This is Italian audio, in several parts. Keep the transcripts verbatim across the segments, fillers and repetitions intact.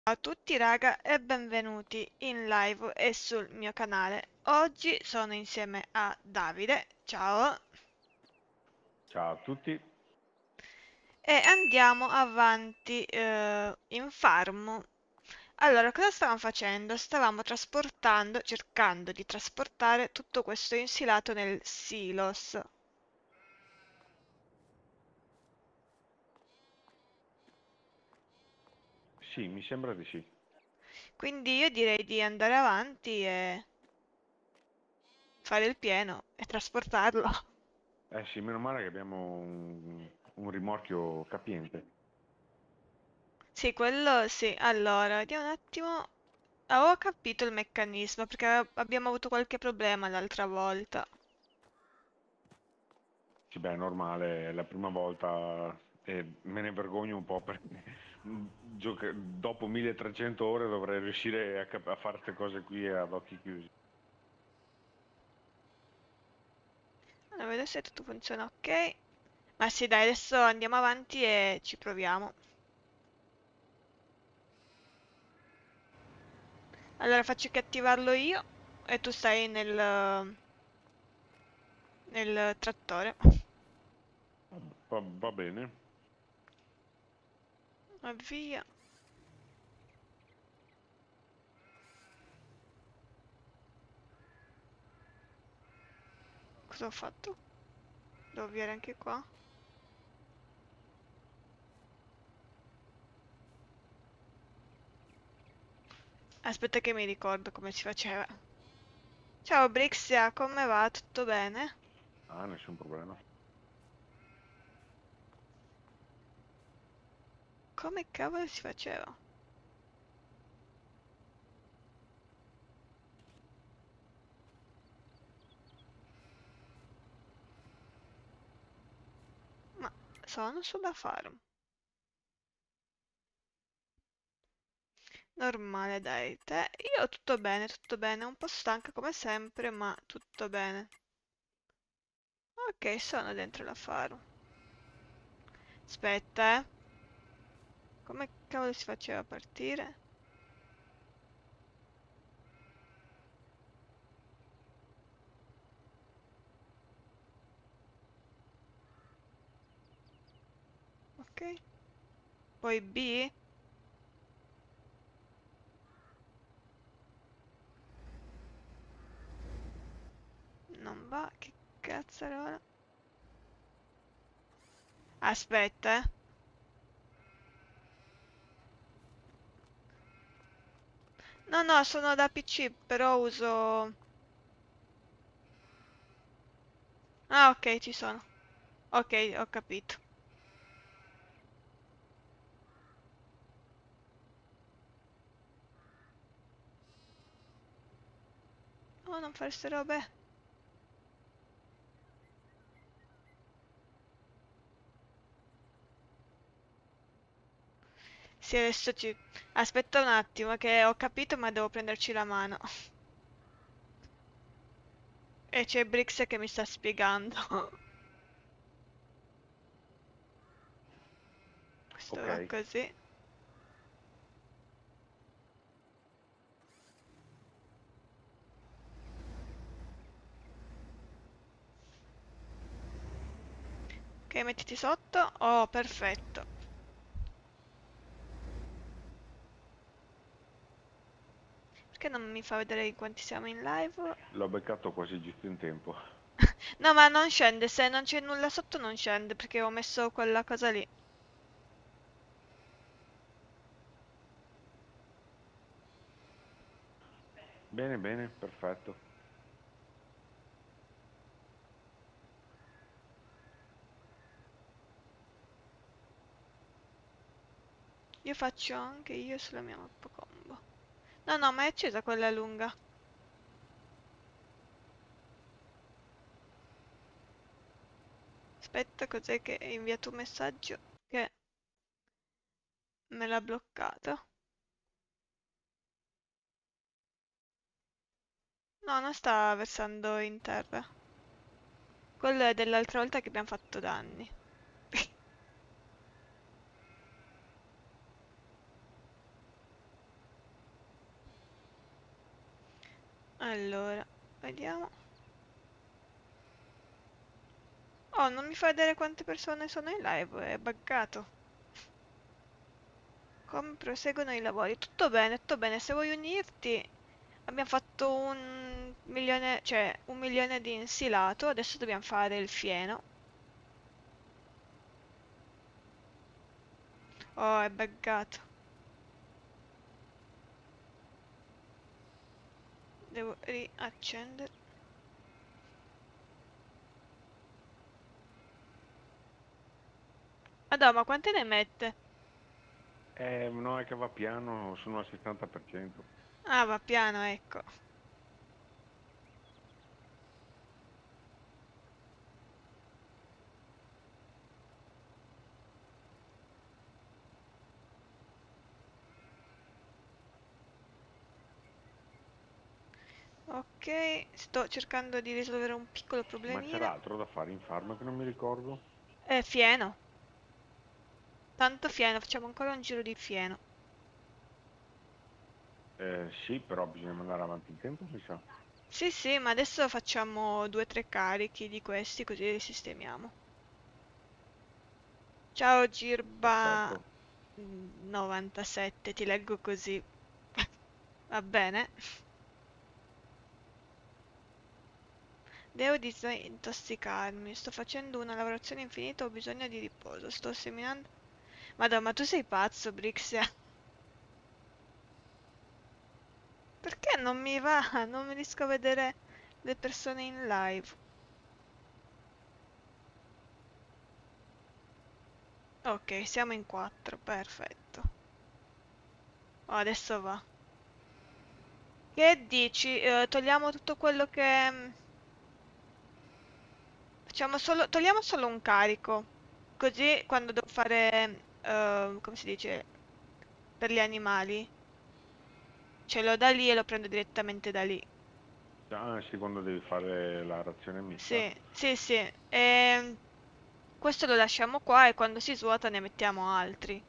Ciao a tutti raga e benvenuti in live e sul mio canale. Oggi sono insieme a Davide, ciao, Ciao a tutti. e andiamo avanti eh, in farm. Allora, cosa stavamo facendo? Stavamo trasportando, cercando di trasportare tutto questo insilato nel silos. Sì, mi sembra di sì. Quindi io direi di andare avanti e fare il pieno e trasportarlo. Eh sì, meno male che abbiamo un, un rimorchio capiente. Sì, quello sì. Allora, vediamo un attimo. Avevo capito il meccanismo perché ave- abbiamo avuto qualche problema l'altra volta. Sì, beh, è normale, è la prima volta e me ne vergogno un po' perché gioca- dopo milletrecento ore dovrei riuscire a, cap- a fare queste cose qui ad occhi chiusi. Allora, vedo se tutto funziona ok. Ma sì, dai, adesso andiamo avanti e ci proviamo. Allora faccio che attivarlo io e tu stai nel, nel trattore. Va, va bene. Avvia. Cosa ho fatto? Devo avviare anche qua. Aspetta che mi ricordo come si faceva. Ciao Brixia, come va? Tutto bene? Ah, nessun problema. Come cavolo si faceva? Ma sono sulla farm. Normale, dai, te. Io tutto bene, tutto bene. Un po' stanca come sempre, ma tutto bene. Ok, sono dentro la farm. Aspetta, eh. Come cavolo si faceva a partire? Ok. Poi B? Non va, che cazzarola. Aspetta, eh. No, no, sono da P C, però uso... Ah, ok, ci sono. Ok, ho capito. Oh, non fare ste robe. Sì, adesso ci... Aspetta un attimo, che ho capito, ma devo prenderci la mano. E c'è Brix che mi sta spiegando. Questo Ok, va così. Ok, mettiti sotto. Oh, perfetto. Perché non mi fa vedere in quanti siamo in live? l'ho beccato quasi giusto in tempo. No, ma non scende. Se non c'è nulla sotto non scende, perché ho messo quella cosa lì. Bene, bene, perfetto. Io faccio anche io sulla mia mappa combo. No, no, ma è accesa quella lunga. Aspetta, cos'è che hai inviato un messaggio che me l'ha bloccata? No, non sta versando in terra. Quello è dell'altra volta che abbiamo fatto danni. Allora, vediamo. Oh, non mi fa vedere quante persone sono in live, è buggato. Come proseguono i lavori? Tutto bene, tutto bene. Se vuoi unirti, abbiamo fatto un milione, cioè un milione di insilato. Adesso dobbiamo fare il fieno. Oh, è buggato. Devo riaccendere. Madonna, ma quante ne mette? Eh, no, è che va piano, sono al settanta per cento. Ah, va piano, ecco. Ok, sto cercando di risolvere un piccolo Ma c'era problemino. altro da fare in farm che non mi ricordo? È fieno. Tanto fieno, facciamo ancora un giro di fieno. Eh, sì, però bisogna mandare avanti il tempo, mi sa. Sì, sì, ma adesso facciamo due o tre carichi di questi così li sistemiamo. Ciao Girba Perfetto. novantasette, ti leggo così. Va bene? Devo disintossicarmi, sto facendo una lavorazione infinita, ho bisogno di riposo, sto seminando... Madonna, ma tu sei pazzo, Brixia. Perché non mi va? Non mi riesco a vedere le persone in live. Ok, siamo in quattro, perfetto. Oh, adesso va. Che dici? Eh, togliamo tutto quello che... mm, Facciamo solo... Togliamo solo un carico. Così quando devo fare... eh, come si dice? Per gli animali. Ce l'ho da lì e lo prendo direttamente da lì. Ah, sì, quando devi fare la razione mista. Sì, sì, sì. E questo lo lasciamo qua e quando si svuota ne mettiamo altri.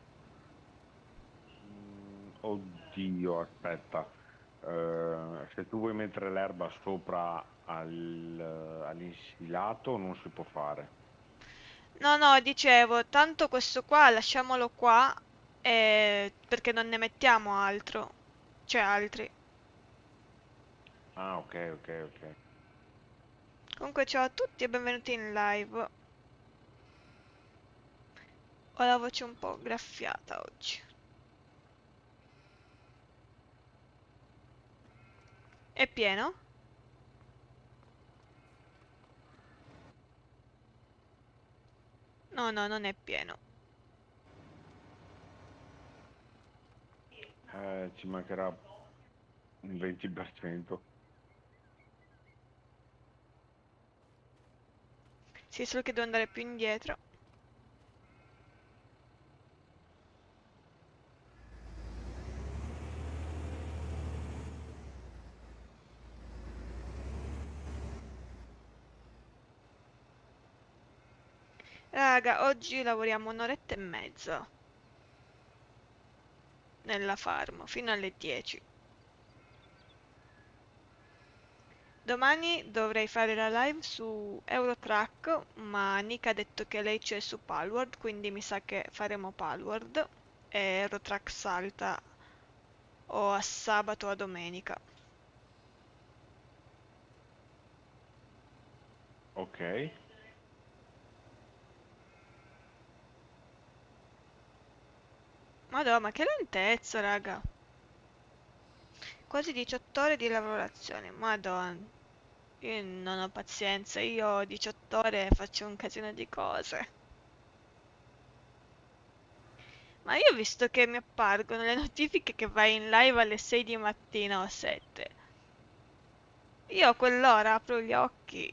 Mm, oddio, aspetta. Eh, se tu vuoi mettere l'erba sopra al- all'insilato non si può fare. No, no, dicevo, tanto questo qua lasciamolo qua eh, perché non ne mettiamo altro. Cioè altri. Ah, ok, ok, ok. Comunque ciao a tutti e benvenuti in live. Ho la voce un po' graffiata oggi. È pieno? No, no, non è pieno. Eh, ci mancherà un venti per cento. Sì, solo che devo andare più indietro. Raga, oggi lavoriamo un'oretta e mezza nella farm, fino alle dieci. Domani dovrei fare la live su Eurotrack, ma Nika ha detto che lei c'è su Palworld, quindi mi sa che faremo Palworld e Eurotrack salta o a sabato o a domenica. Ok. Madonna, ma che lentezza, raga. Quasi diciotto ore di lavorazione, madonna. Io non ho pazienza, io ho diciotto ore e faccio un casino di cose. Ma io ho visto che mi appargono le notifiche che vai in live alle sei di mattina o sette. Io a quell'ora apro gli occhi.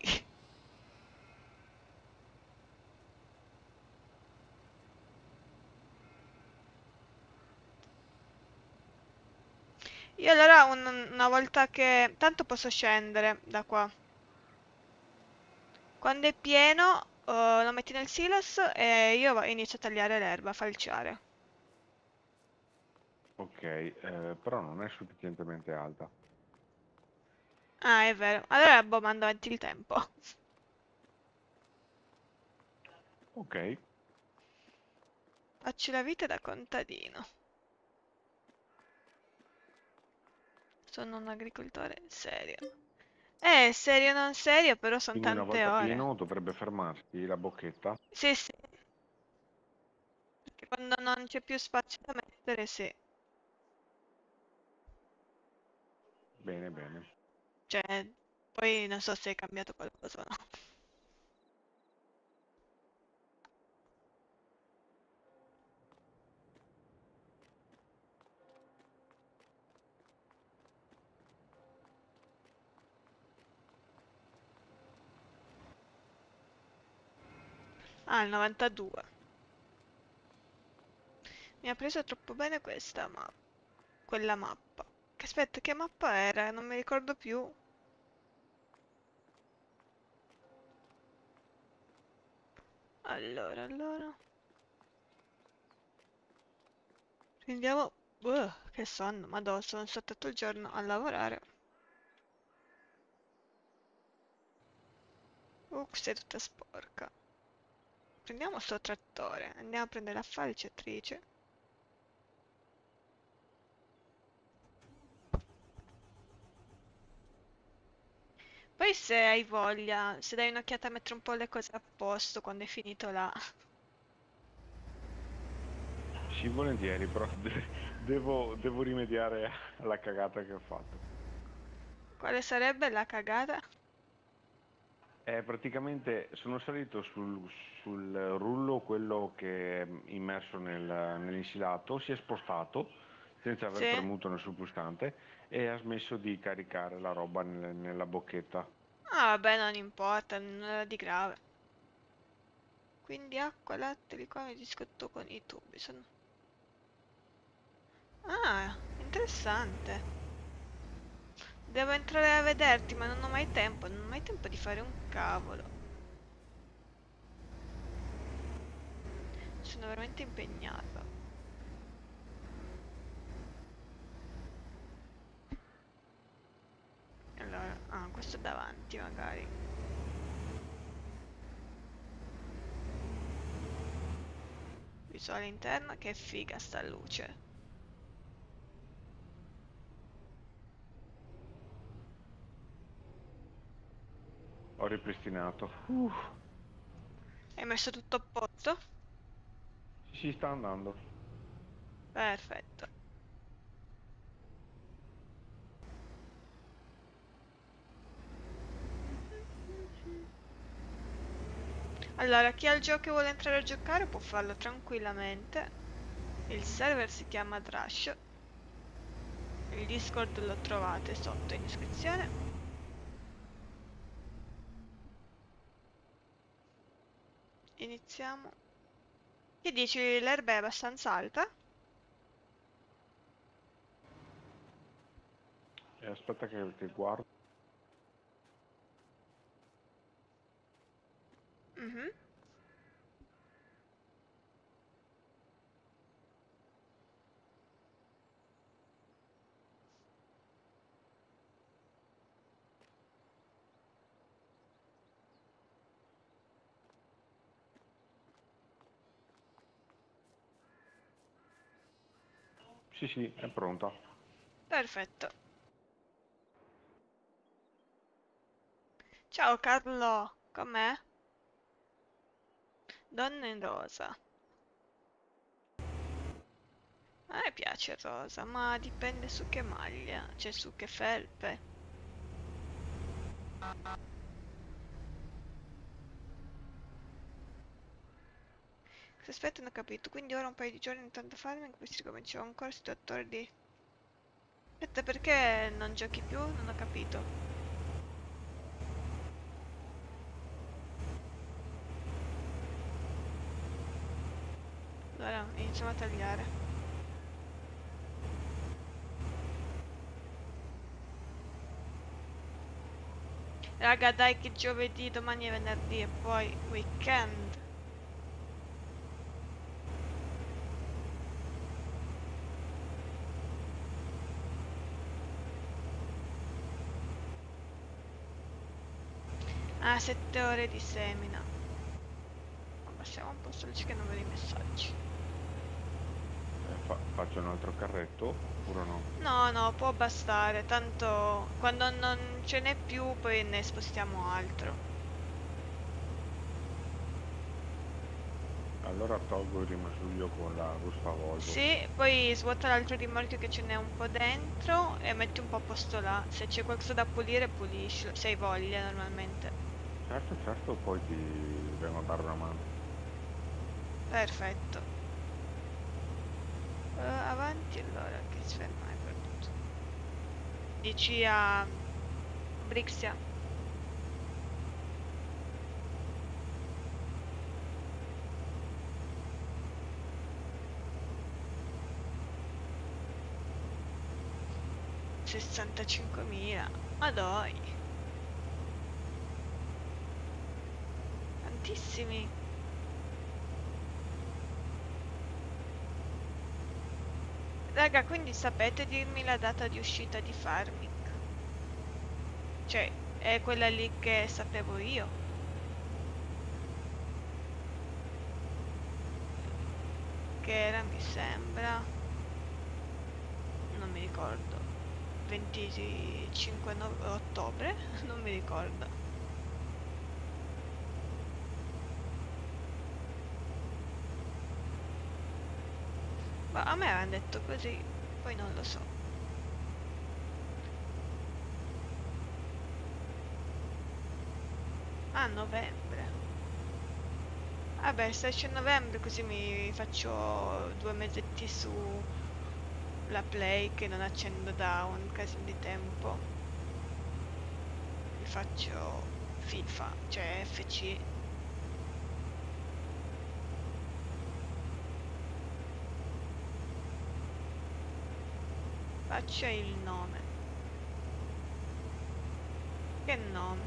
Io allora un- una volta che... Tanto posso scendere da qua. Quando è pieno, eh, lo metti nel silos e io va- inizio a tagliare l'erba, a falciare. Ok, eh, però non è sufficientemente alta. Ah, è vero. Allora, boh, mando avanti il tempo. Ok, Faccio la vita da contadino. Sono un agricoltore serio. Eh, serio non serio, però sono quindi una tante volta ore. pieno dovrebbe fermarsi la bocchetta. Sì, sì, perché quando non c'è più spazio da mettere, sì. Bene, bene. Cioè, poi non so se è cambiato qualcosa o no. Ah, il novantadue. Mi ha preso troppo bene questa mappa. Quella mappa. Che aspetta, che mappa era? Non mi ricordo più. Allora, allora. Prendiamo... Uh, che sonno, madò, sono stato tutto il giorno a lavorare. Uh, sei tutta sporca. Prendiamo sto trattore, andiamo a prendere la falciatrice. Poi se hai voglia, se dai un'occhiata a mettere un po' le cose a posto quando è finito là. Sì, volentieri, però de- devo, devo rimediare alla cagata che ho fatto. Quale sarebbe la cagata? Eh, praticamente sono salito sul, sul rullo, quello che è immerso nel, nell'insilato, si è spostato senza aver Sì? premuto nessun pulsante e ha smesso di caricare la roba nel- nella bocchetta. Ah, vabbè, non importa, nulla di grave. Quindi acqua, latte, liquame di scotto con i tubi. Sono... Ah, interessante. Devo entrare a vederti, ma non ho mai tempo, non ho mai tempo di fare un cavolo. Sono veramente impegnata. Allora, ah, questo è davanti magari. Visuale interna, che figa sta luce. Ho ripristinato. Uh, Hai messo tutto a posto? si sta andando. Perfetto. Allora, chi ha il gioco e vuole entrare a giocare può farlo tranquillamente. Il server si chiama Trash. Il Discord lo trovate sotto in descrizione. Iniziamo. Che dici? L'erba è abbastanza alta? Eh, aspetta che, che guardo. Mhm. Sì, sì, è pronta. Perfetto. Ciao Carlo, com'è? Donna in rosa. A me piace il rosa, ma dipende su che maglia, cioè su che felpe. Aspetta, non ho capito. Quindi ora un paio di giorni intanto farming, poi si ricominciava un corso di otto ore di... Aspetta, perché non giochi più? Non ho capito. Allora, iniziamo a tagliare. Raga, dai che giovedì, domani è venerdì e poi weekend. Ah, sette ore di semina. Passiamo un po' veloci che non vedo i messaggi. Eh, fa- faccio un altro carretto oppure no? No, no, può bastare, tanto quando non ce n'è più poi ne spostiamo altro. Allora tolgo il rimasuglio con la ruspa Volvo. Sì, poi svuota l'altro rimorchio che ce n'è un po' dentro e metti un po' a posto là. Se c'è qualcosa da pulire, puliscilo, se hai voglia normalmente. Certo, certo, poi ti vengo a dare una mano. Perfetto. Eh, avanti allora, che sferma hai perduto? Dici a Brixia. sessantacinquemila. Ma dai, tantissimi. Raga, quindi sapete dirmi la data di uscita di Farming? Cioè, è quella lì che sapevo io. Che era, mi sembra, non mi ricordo, venticinque no- ottobre? Non mi ricordo. Ma a me avevano detto così, poi non lo so. A novembre. Vabbè, sedici novembre così mi faccio due mesetti su la Play che non accendo da un casino di tempo. Mi faccio FIFA, cioè F C. Faccio il nome. Che nome?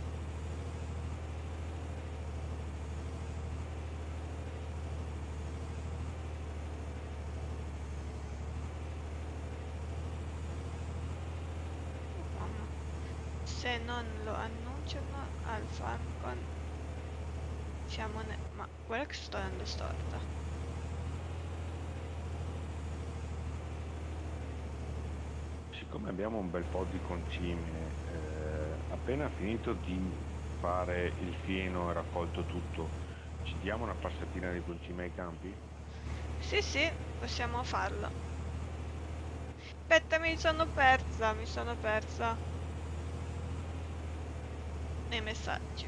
Mamma. Se non lo annunciano al Famicom siamo ne... Ma guarda che sto dando storta. Siccome abbiamo un bel po' di concime, eh, appena finito di fare il fieno e raccolto tutto, ci diamo una passatina di concime ai campi? Sì, sì, possiamo farlo. Aspetta, mi sono persa, mi sono persa nei messaggi.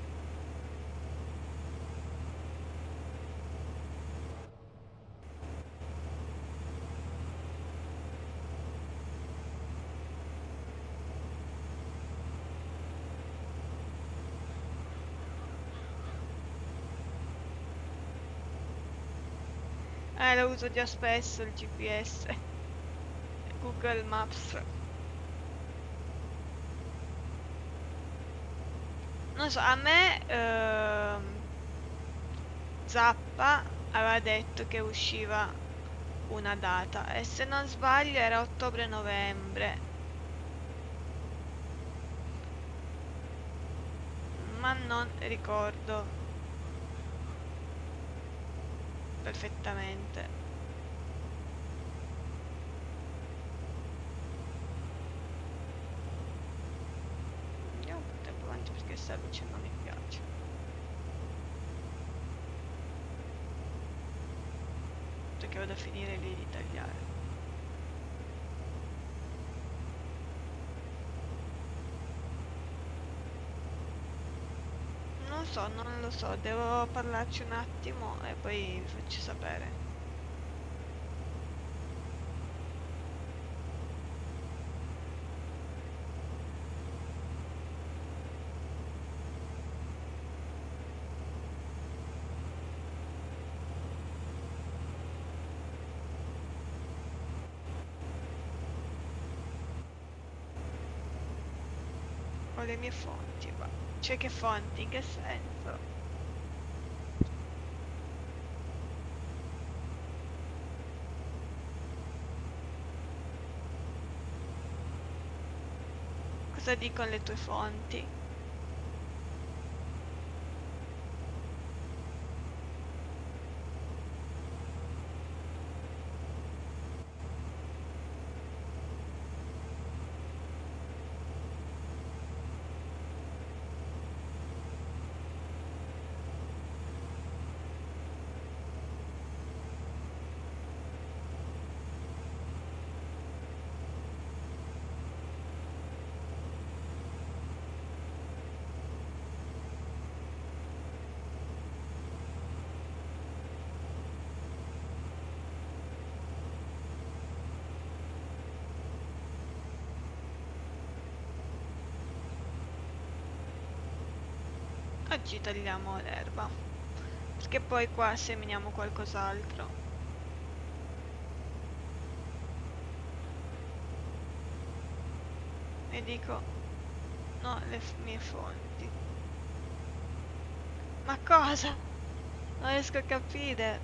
Eh, lo uso già spesso il G P S. Google Maps. Non so, a me ehm, Zappa aveva detto che usciva una data e se non sbaglio era ottobre-novembre, ma non ricordo perfettamente. Andiamo un po' tempo avanti perché sta luce non mi piace. Perché vado a finire lì di tagliare. Non so, non lo so, devo parlarci un attimo e poi vi faccio sapere. Ho le mie fonti, ma... Cioè che fonti? In che senso? Cosa dicono le tue fonti? oggi tagliamo l'erba, perché poi qua seminiamo qualcos'altro. E dico, no, le f- mie fonti. Ma cosa? Non riesco a capire.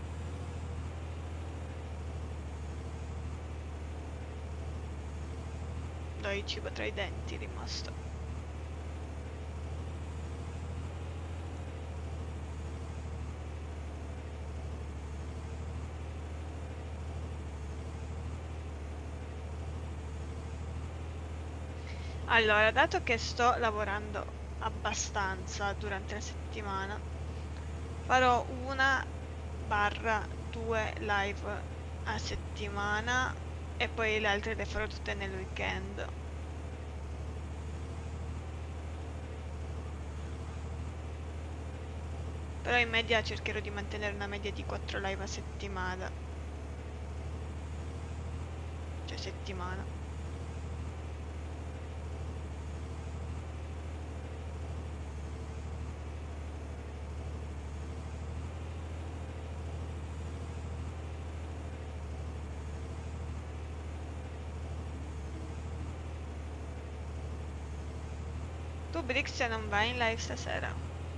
Dai, cibo tra i denti rimasto. Allora, dato che sto lavorando abbastanza durante la settimana, farò una barra due live a settimana e poi le altre le farò tutte nel weekend. Però in media cercherò di mantenere una media di quattro live a settimana. Cioè settimana. Tu Brix non vai in live stasera?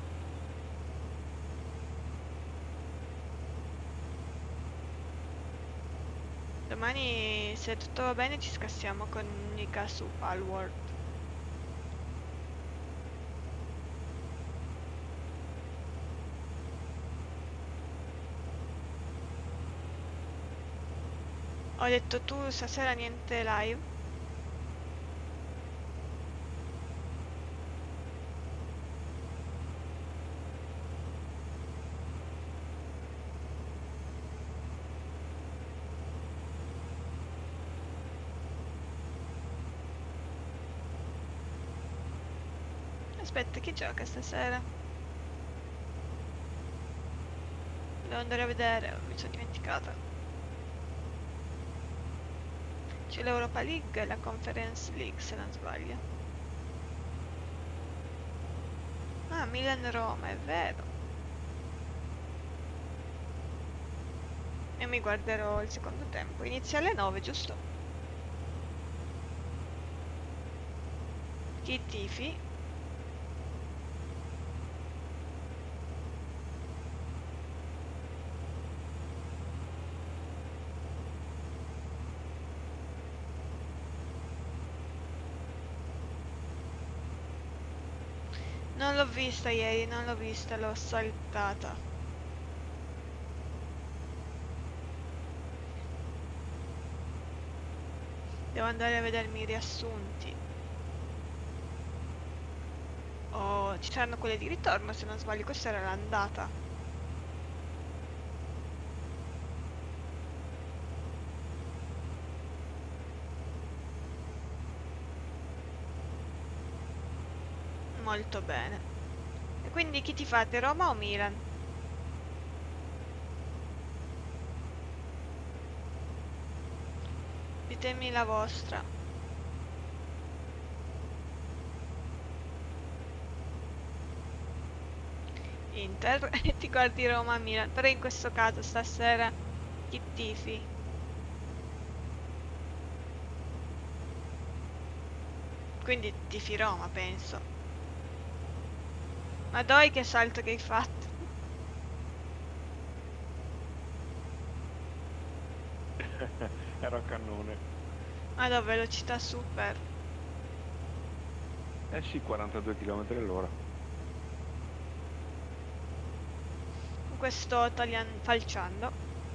Domani, se tutto va bene, ci scassiamo con Nika su Palworld. Ho detto tu stasera niente live? Aspetta, chi gioca stasera? Devo andare a vedere, mi sono dimenticata. C'è l'Europa League e la Conference League, se non sbaglio. Ah, Milan-Roma, è vero. E mi guarderò il secondo tempo. Inizia alle nove, giusto? Chi tifi? Non l'ho vista ieri, non l'ho vista, l'ho saltata. Devo andare a vedermi i riassunti. Oh, ci saranno quelle di ritorno, se non sbaglio, questa era l'andata. Molto bene. E quindi chi ti fate, Roma o Milan? Ditemi la vostra. Inter e ti guardi Roma-Milan, però in questo caso stasera chi tifi? Quindi tifi Roma, penso. Ma dai che salto che hai fatto! Ero a cannone. Ma da velocità super. Eh sì, quarantadue chilometri all'ora. Comunque sto tagliando, falciando.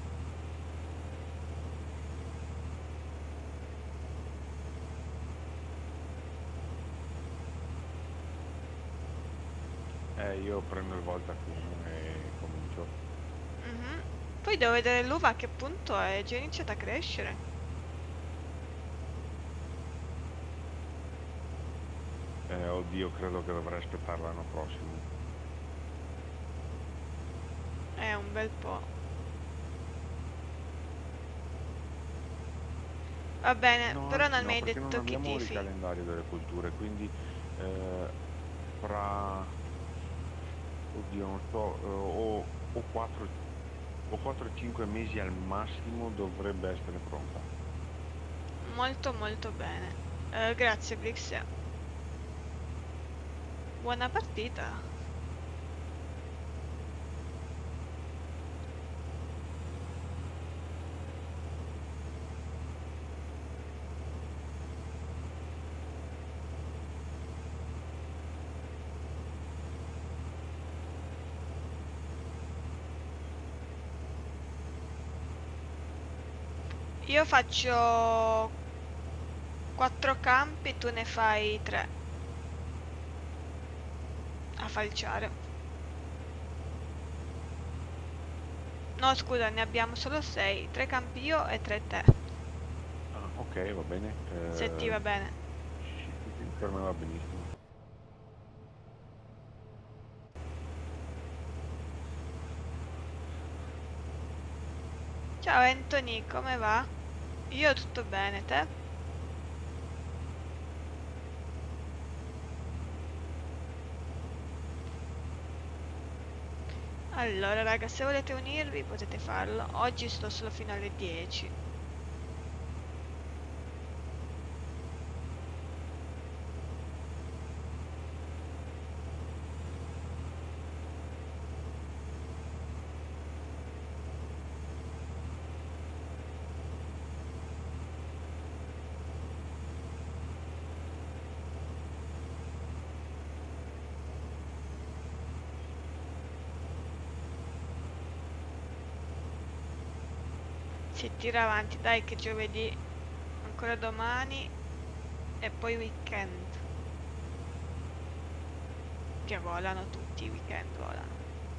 Eh, io prendo il voltafino e comincio. Mhm. Poi devo vedere l'uva a che punto è, già iniziata a crescere. Eh, oddio, credo che dovrei aspettare l'anno prossimo. È un bel po'. Va bene, No, però anzi non mi no, hai perché non detto chi abbiamo il tifi. calendario delle culture, quindi eh, fra oddio, non so, eh, o, o quattro o quattro cinque mesi al massimo dovrebbe essere pronta. Molto molto bene. Eh, grazie Brixia. Buona partita. Io faccio quattro campi, tu ne fai tre a falciare. No, scusa, ne abbiamo solo sei. Tre campi io e tre te. Ah, ok, va bene. Se ti Eh, va bene. sì, sì, sì, sì, per me va benissimo. Ciao Anthony, come va? Io tutto bene, te? Allora, raga, se volete unirvi potete farlo. Oggi sto solo fino alle dieci. Si tira avanti, dai che giovedì, ancora domani e poi weekend. Che volano tutti i weekend, volano.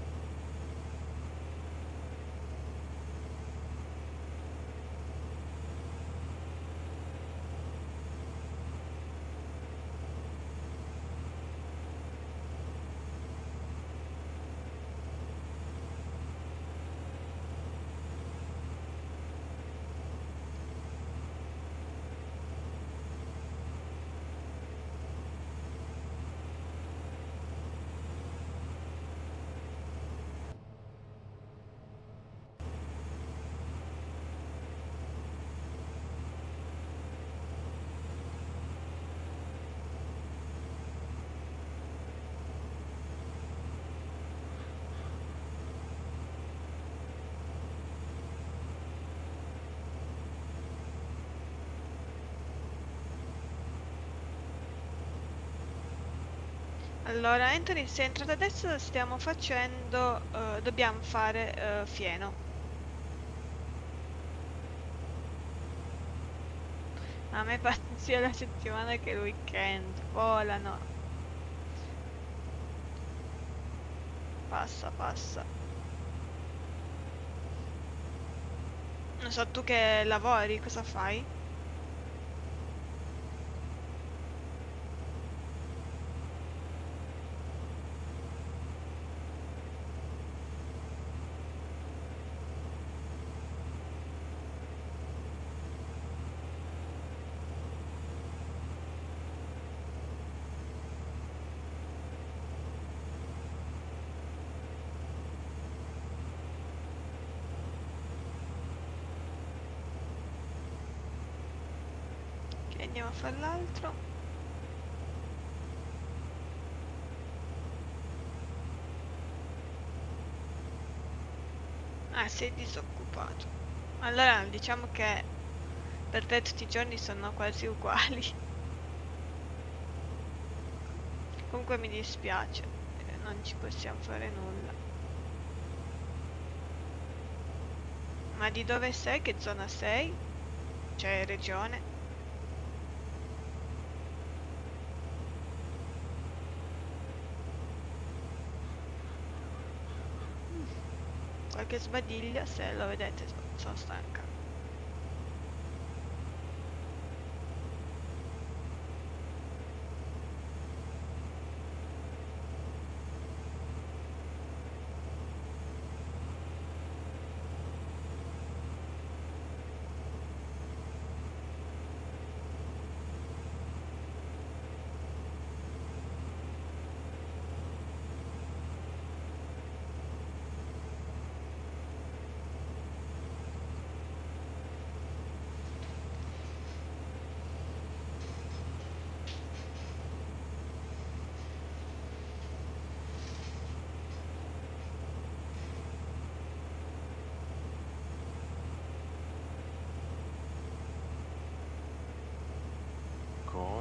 Allora, Anthony, sei entrato adesso, stiamo facendo, eh, dobbiamo fare eh, fieno. A me pare sia la settimana che il weekend, volano. Passa, passa. Non so, tu che lavori, cosa fai? Ok, andiamo a fare l'altro. Ah, sei disoccupato. Allora, diciamo che per te tutti i giorni sono quasi uguali. Comunque mi dispiace, eh, non ci possiamo fare nulla. Ma di dove sei? Che zona sei? Cioè, regione? Qualche sbadiglio, se lo vedete, so- sono stanca.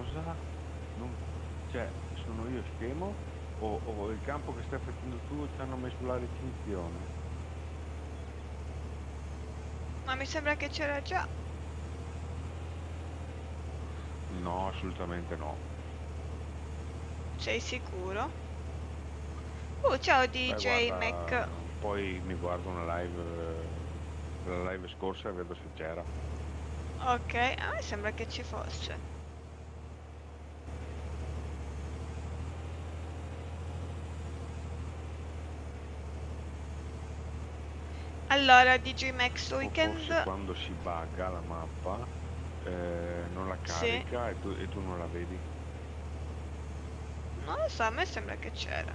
cosa? Non... Cioè, sono io scemo? O, o il campo che stai facendo tu ci hanno messo la recinzione? Ma mi sembra che c'era già. No, assolutamente no. Sei sicuro? Oh, ciao Beh, D J guarda, Mac. poi mi guardo una live, eh, la live scorsa e vedo se c'era. Ok, a me sembra che ci fosse. Allora, D J Max O forse Weekend. quando si bugga la mappa, eh, non la Sì, carica e tu, e tu non la vedi. non lo so, a me sembra che c'era.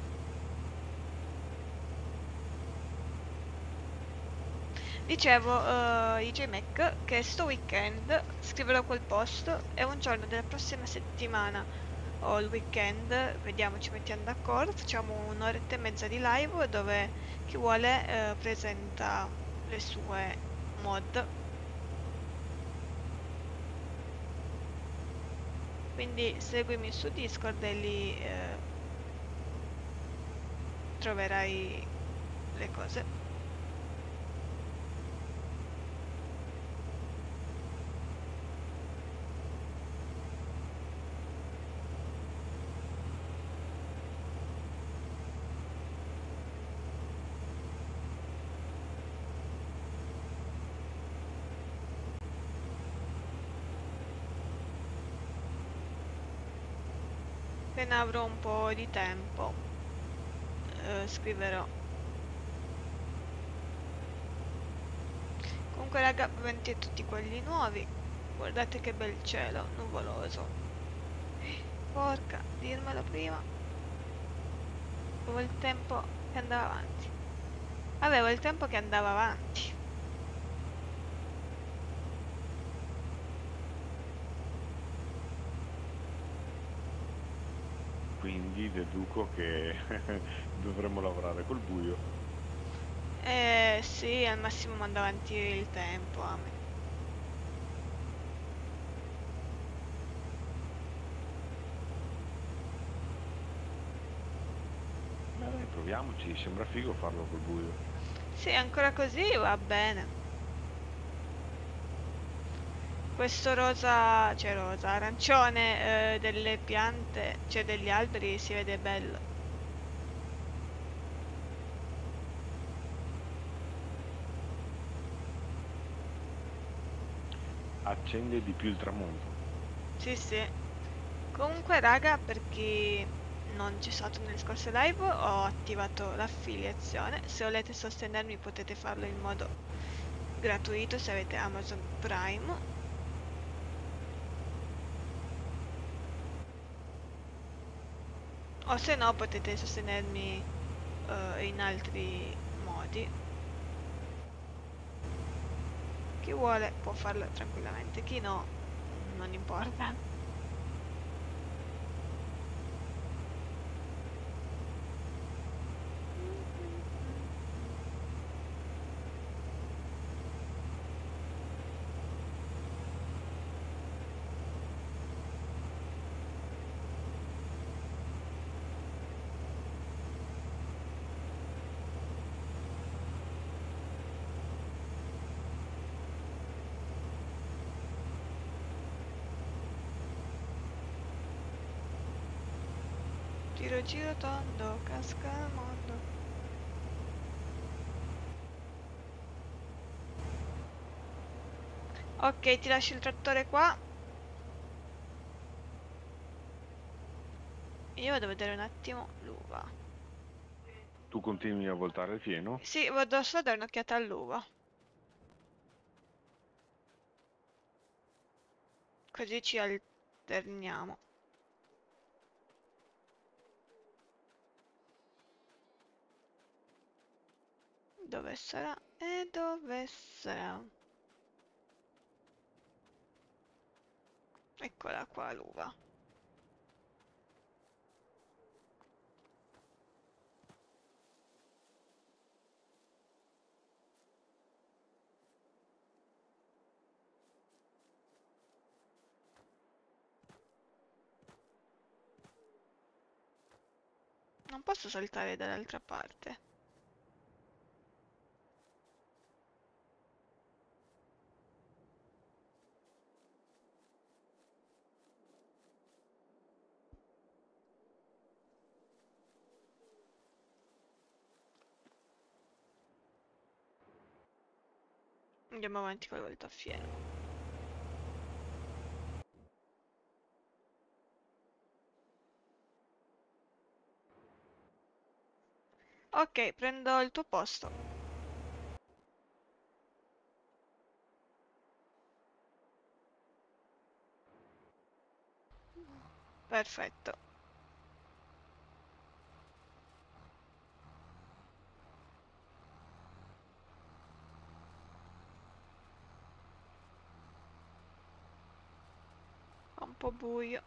Dicevo, uh, D J Mac, che sto weekend scriverò quel post e un giorno della prossima settimana o il weekend, vediamo, ci mettiamo d'accordo, facciamo un'oretta e mezza di live dove chi vuole eh, presenta le sue mod. Quindi seguimi su Discord e lì eh, troverai le cose. Appena avrò un po' di tempo eh, scriverò. Comunque raga, benvenuti a tutti quelli nuovi. Guardate che bel cielo, nuvoloso. Porca, dirmelo prima. Avevo il tempo che andava avanti. Avevo il tempo che andava avanti. Quindi deduco che dovremmo lavorare col buio. Eh sì, al massimo mando avanti il tempo. Amen. Ma dai, proviamoci, sembra figo farlo col buio. Sì, ancora così va bene. Questo rosa, cioè rosa, arancione eh, delle piante, cioè degli alberi si vede bello. Accende di più il tramonto. Sì, sì. Comunque, raga, per chi non c'è stato nelle scorse live, ho attivato l'affiliazione. Se volete sostenermi potete farlo in modo gratuito se avete Amazon Prime. O se no potete sostenermi eh, in altri modi. Chi vuole può farlo tranquillamente, chi no, non importa. Giro giro tondo, casca al mondo. Ok, ti lascio il trattore qua. Io vado a vedere un attimo l'uva. Tu continui a voltare il fieno? Sì, vado solo a dare un'occhiata all'uva. Così ci alterniamo. Dove sarà? E dove sarà? Eccola qua l'uva. Non posso saltare dall'altra parte. Andiamo avanti col voltaffieno. Ok, prendo il tuo posto. Perfetto. Fa un po' buio.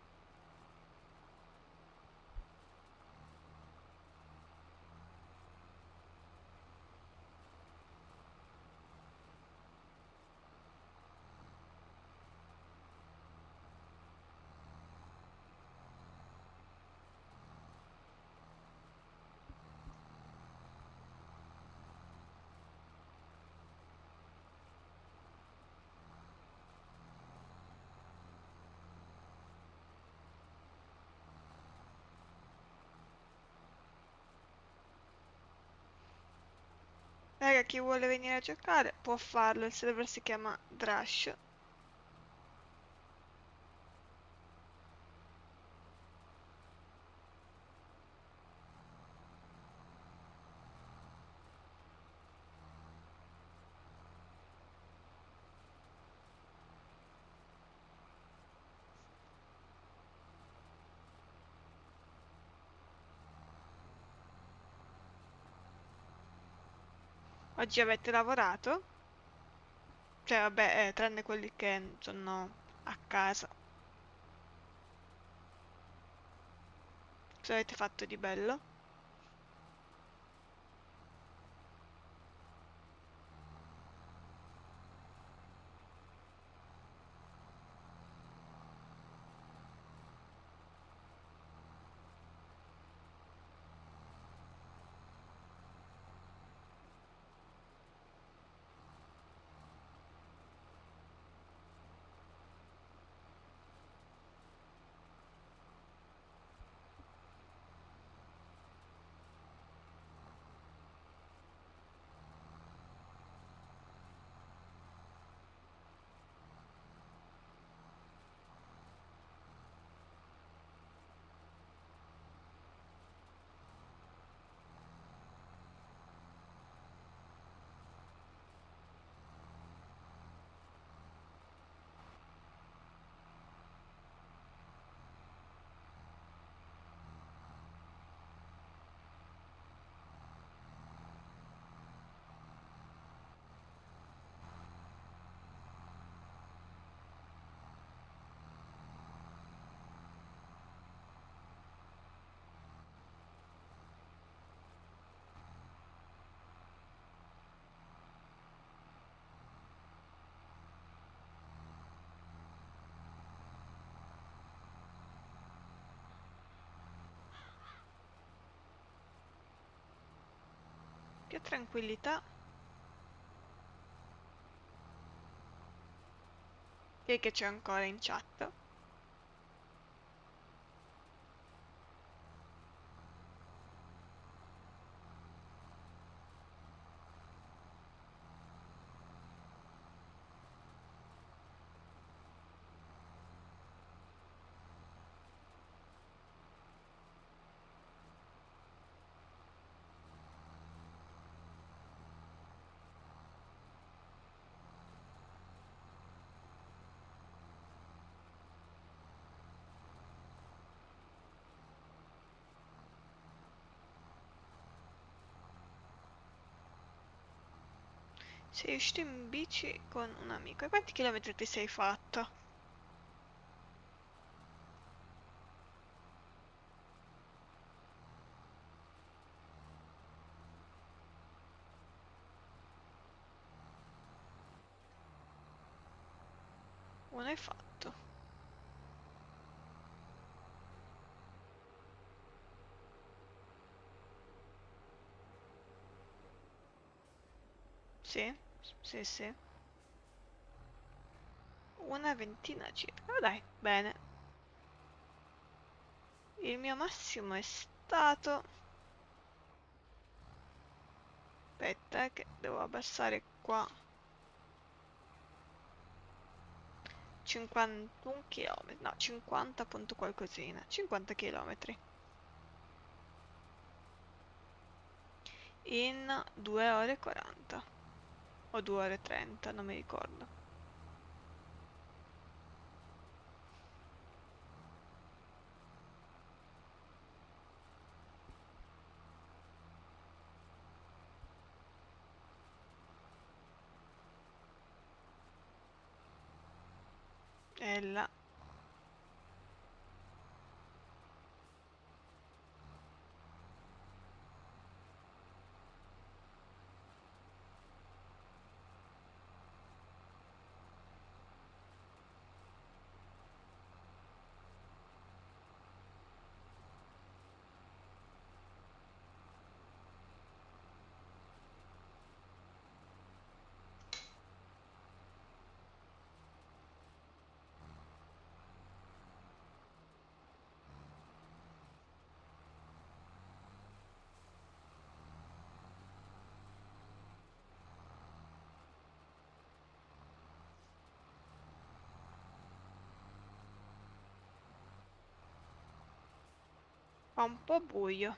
Raga, chi vuole venire a giocare può farlo, il server si chiama Drash. Oggi avete lavorato? Cioè, vabbè, eh, tranne quelli che sono a casa. Cosa avete fatto di bello? Che tranquillità. Chi è che c'è ancora in chat? Sei uscito in bici con un amico. E quanti chilometri ti sei fatto? Uno hai fatto. Sì, sì, sì. Una ventina circa. Oh, dai, bene. Il mio massimo è stato... Aspetta, eh, che devo abbassare qua. cinquantuno chilometri. No, cinquanta punto qualcosina. cinquanta chilometri. In due ore e quaranta. O due ore e trenta, non mi ricordo. E là. Fa un po' buio.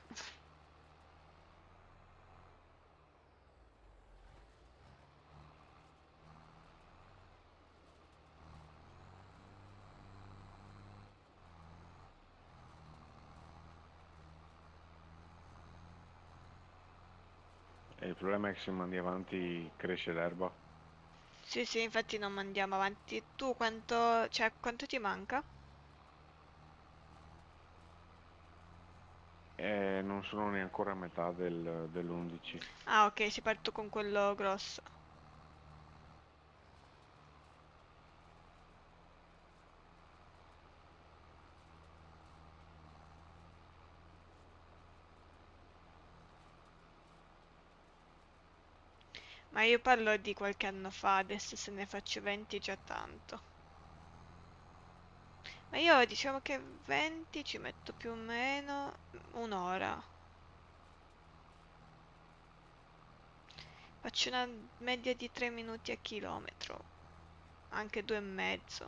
E il problema è che se mandi avanti cresce l'erba. Sì, sì, infatti non andiamo avanti. Tu quanto... cioè, quanto ti manca? E non sono neanche ancora a metà del, dell'undici. Ah, ok, si parte con quello grosso. Ma io parlo di qualche anno fa, adesso se ne faccio venti già tanto. Ma io diciamo che venti ci metto più o meno un'ora. Faccio una media di tre minuti a chilometro, anche due e mezzo.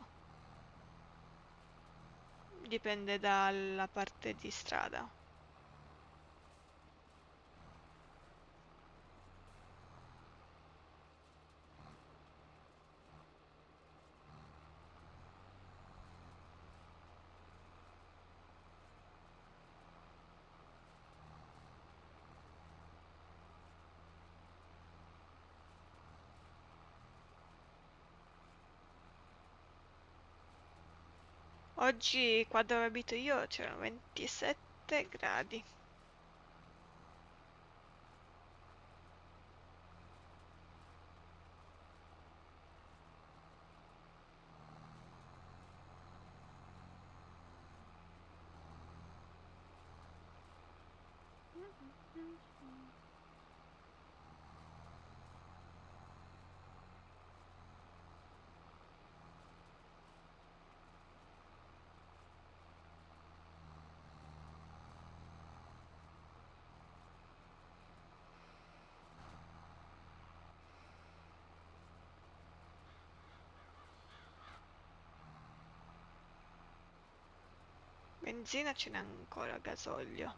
Dipende dalla parte di strada. Oggi qua dove abito io c'erano ventisette gradi. Benzina ce n'è ancora, gasolio.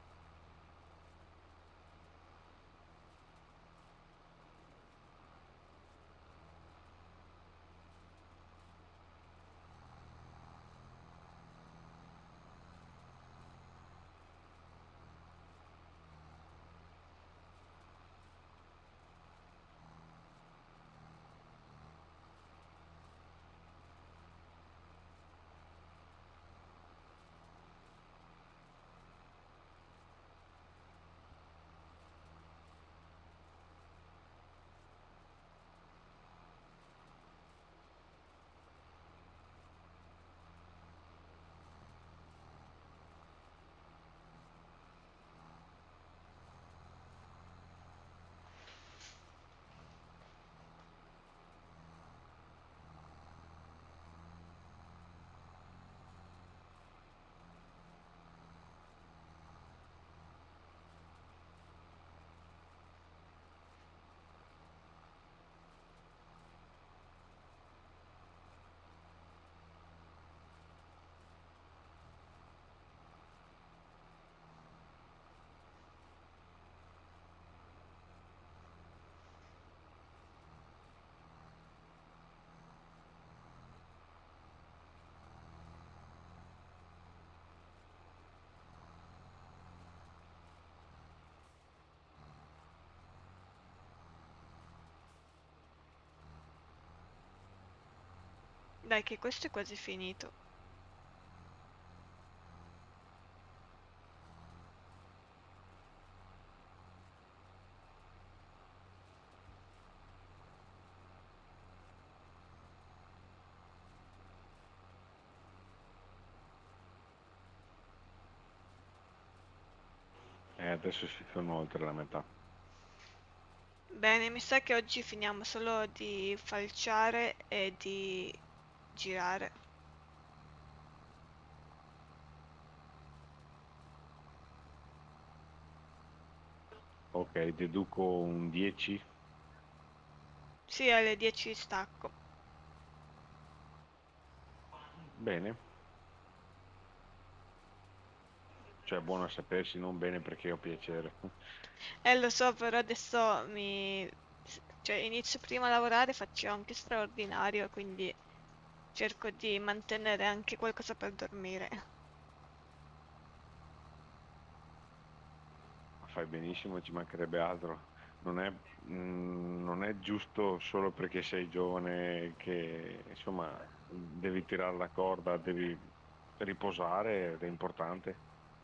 Dai, che questo è quasi finito. E adesso si sono oltre la metà. Bene, mi sa che oggi finiamo solo di falciare e di girare. Ok, deduco un dieci. Sì, alle dieci stacco. Bene, cioè buono a sapersi, non bene perché ho piacere. Eh, lo so, però adesso mi... cioè, inizio prima a lavorare, faccio anche straordinario, quindi cerco di mantenere anche qualcosa per dormire. Fai benissimo, ci mancherebbe altro. Non è, mm, non è giusto solo perché sei giovane che insomma devi tirare la corda, devi riposare ed è importante.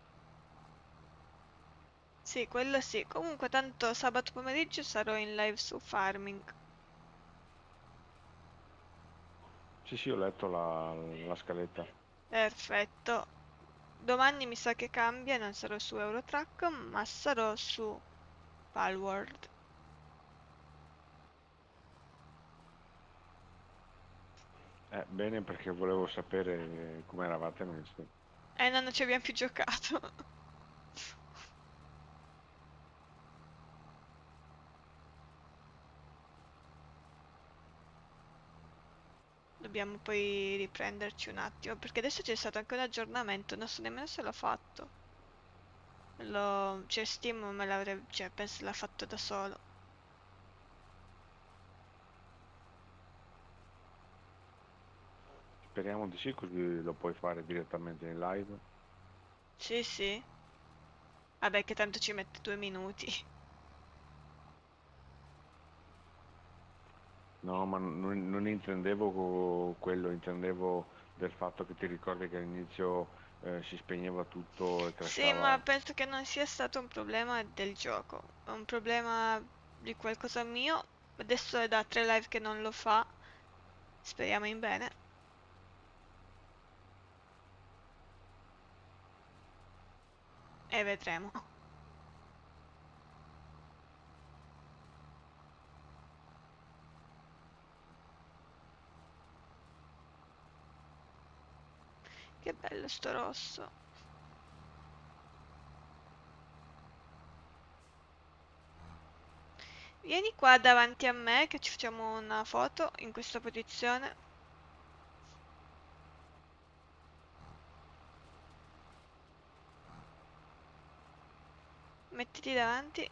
Sì, quello sì. Comunque, tanto sabato pomeriggio sarò in live su Farming. Sì, sì, ho letto la, la scaletta. Perfetto. Domani mi sa che cambia, non sarò su Eurotrack, ma sarò su Palworld. Eh, bene perché volevo sapere come eravate messi. E non ci abbiamo più giocato. Dobbiamo poi riprenderci un attimo, perché adesso c'è stato anche un aggiornamento, non so nemmeno se l'ho fatto. Lo... Cioè Steam me l'avrebbe... cioè penso l'ha fatto da solo. Speriamo di sì, così lo puoi fare direttamente in live. Sì, sì. Vabbè che tanto ci mette due minuti. No, ma non, non intendevo co- quello, intendevo del fatto che ti ricordi che all'inizio eh, si spegneva tutto e Sì, ma crashava. penso che non sia stato un problema del gioco, è un problema di qualcosa mio. Adesso è da tre live che non lo fa, speriamo in bene. E vedremo. Che bello sto rosso. Vieni qua davanti a me che ci facciamo una foto in questa posizione. Mettiti davanti.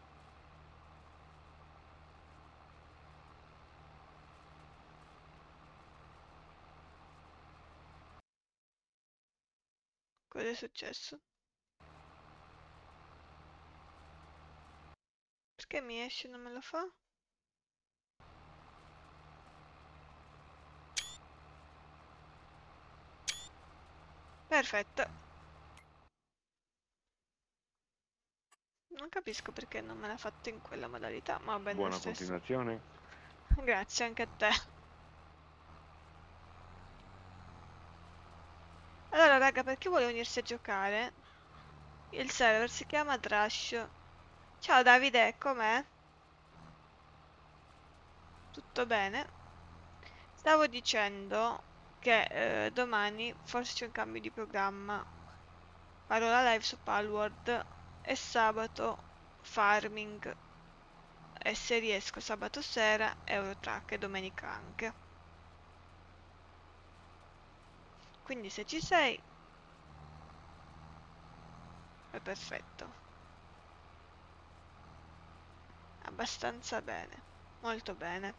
Cosa è successo? Perché mi esce e non me lo fa? Perfetto. Non capisco perché non me l'ha fatto in quella modalità, ma va bene lo Buona stesso. continuazione. Grazie anche a te. Allora, raga, per chi vuole unirsi a giocare, il server si chiama Trash. Ciao Davide, com'è? Tutto bene? Stavo dicendo che eh, domani forse c'è un cambio di programma. Farò la live su Palworld e sabato Farming. E se riesco sabato sera Eurotrack e domenica anche. Quindi se ci sei è perfetto. Abbastanza bene. Molto bene.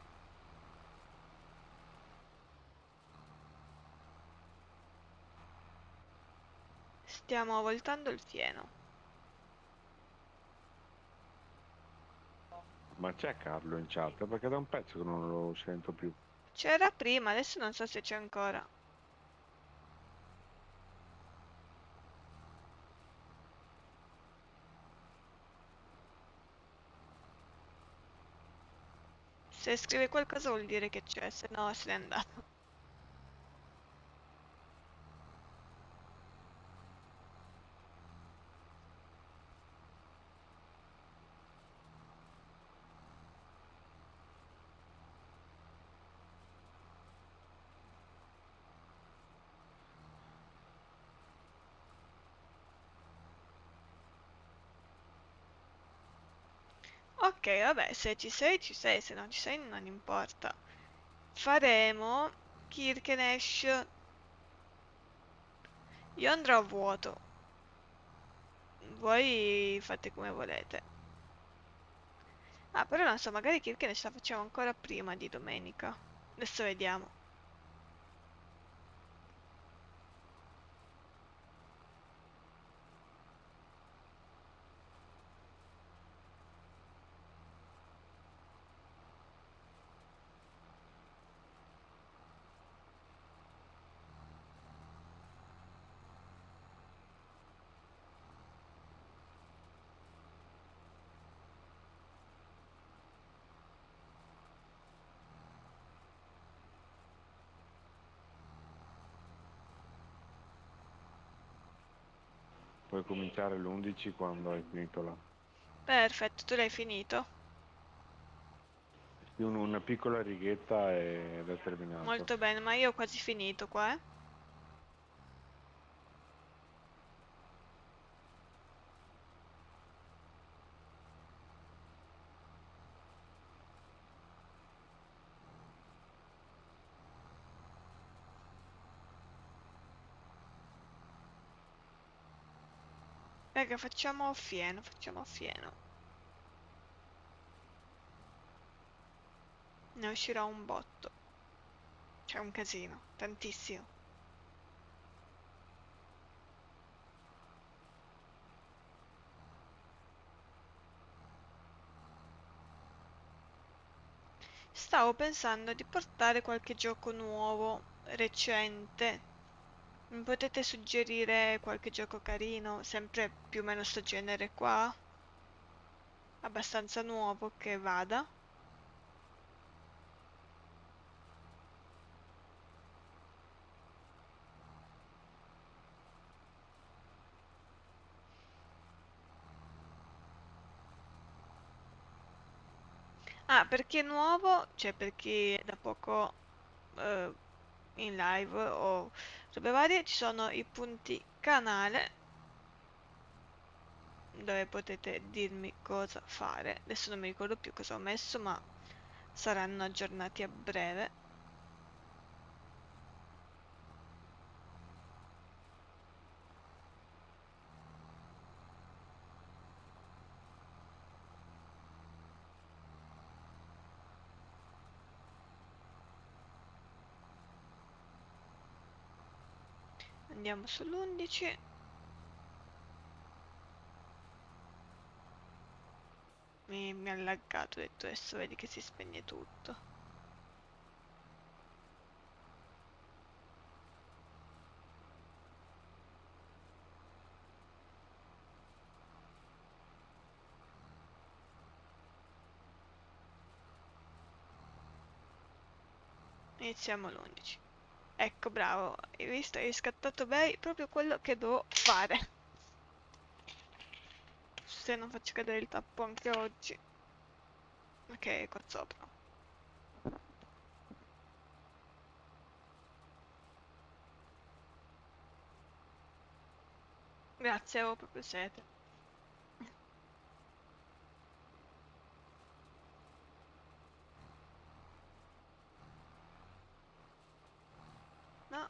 Stiamo voltando il fieno. Ma c'è Carlo in chat? Perché da un pezzo che non lo sento più. C'era prima, adesso non so se c'è ancora. Se scrive qualcosa vuol dire che c'è, se no se n'è andato. Ok, vabbè, se ci sei, ci sei, se non ci sei, non importa. Faremo Kirkenesh. Io andrò a vuoto. Voi fate come volete. Ah, però non so, magari Kirkenesh la facciamo ancora prima di domenica. Adesso vediamo. Puoi cominciare l'undici quando hai finito là. Perfetto, tu l'hai finito. Sì, un- una piccola righetta ed è terminato. Molto bene, ma io ho quasi finito qua, eh. Raga, facciamo fieno, facciamo fieno. Ne uscirà un botto. C'è un casino, tantissimo. Stavo pensando di portare qualche gioco nuovo, recente. Mi potete suggerire qualche gioco carino, sempre più o meno sto genere qua? Abbastanza nuovo che vada. Ah, per chi è nuovo, cioè per chi è da poco eh, in live o robe varie, ci sono i punti canale dove potete dirmi cosa fare. Adesso non mi ricordo più cosa ho messo, ma saranno aggiornati a breve. Andiamo sull'undici. Mi, mi ha laggato, ho detto adesso vedi che si spegne tutto. Iniziamo l'undici. Ecco, bravo, hai visto? Hai scattato bene proprio quello che devo fare. Se non faccio cadere il tappo anche oggi. Ok, qua sopra. Grazie, avevo proprio sete. No,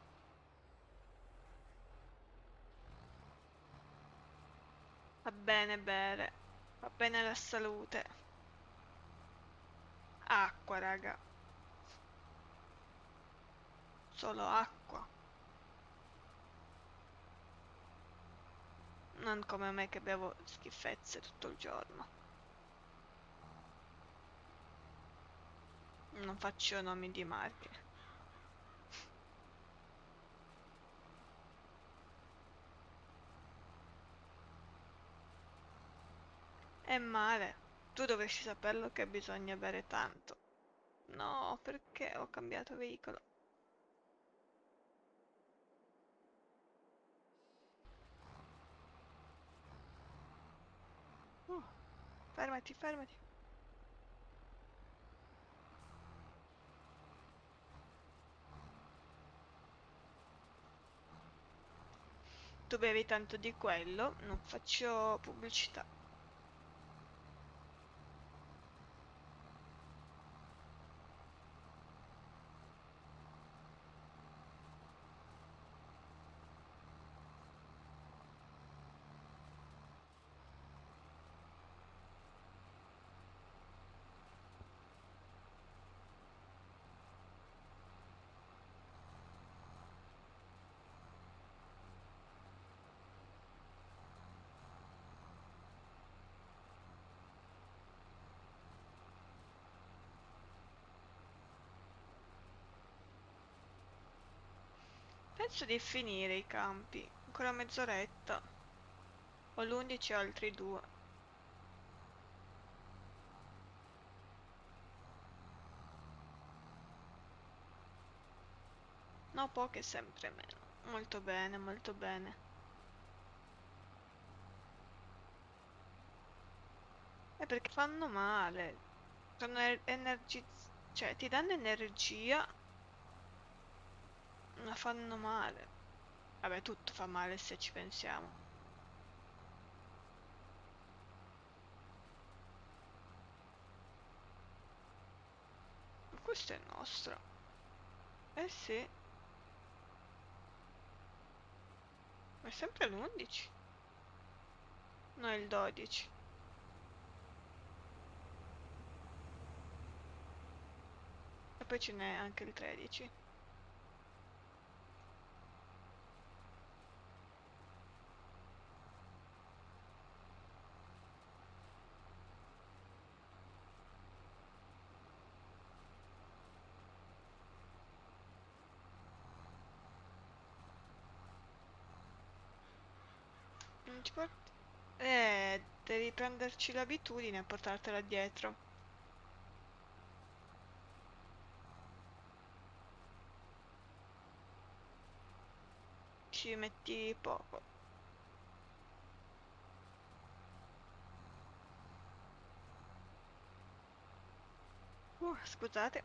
va bene bere. Va bene la salute. Acqua, raga. Solo acqua. Non come me che bevo schifezze tutto il giorno. Non faccio nomi di marche. È male. Tu dovresti saperlo che bisogna bere tanto. No, perché ho cambiato veicolo? Uh, fermati, fermati. Tu bevi tanto di quello, non faccio pubblicità. Penso di finire i campi. Ancora mezz'oretta. Ho l'undici e altri due. No, poche sempre meno. Molto bene, molto bene. È perché fanno male. Sono energizz... cioè, ti danno energia, ma fanno male. Vabbè, tutto fa male se ci pensiamo. Ma questo è nostro. Eh sì, ma è sempre l'undici. No, è il dodici. E poi ce n'è anche il tredici. Non ci porti? Eh, devi prenderci l'abitudine a portartela dietro. Ci metti poco. Uh, scusate.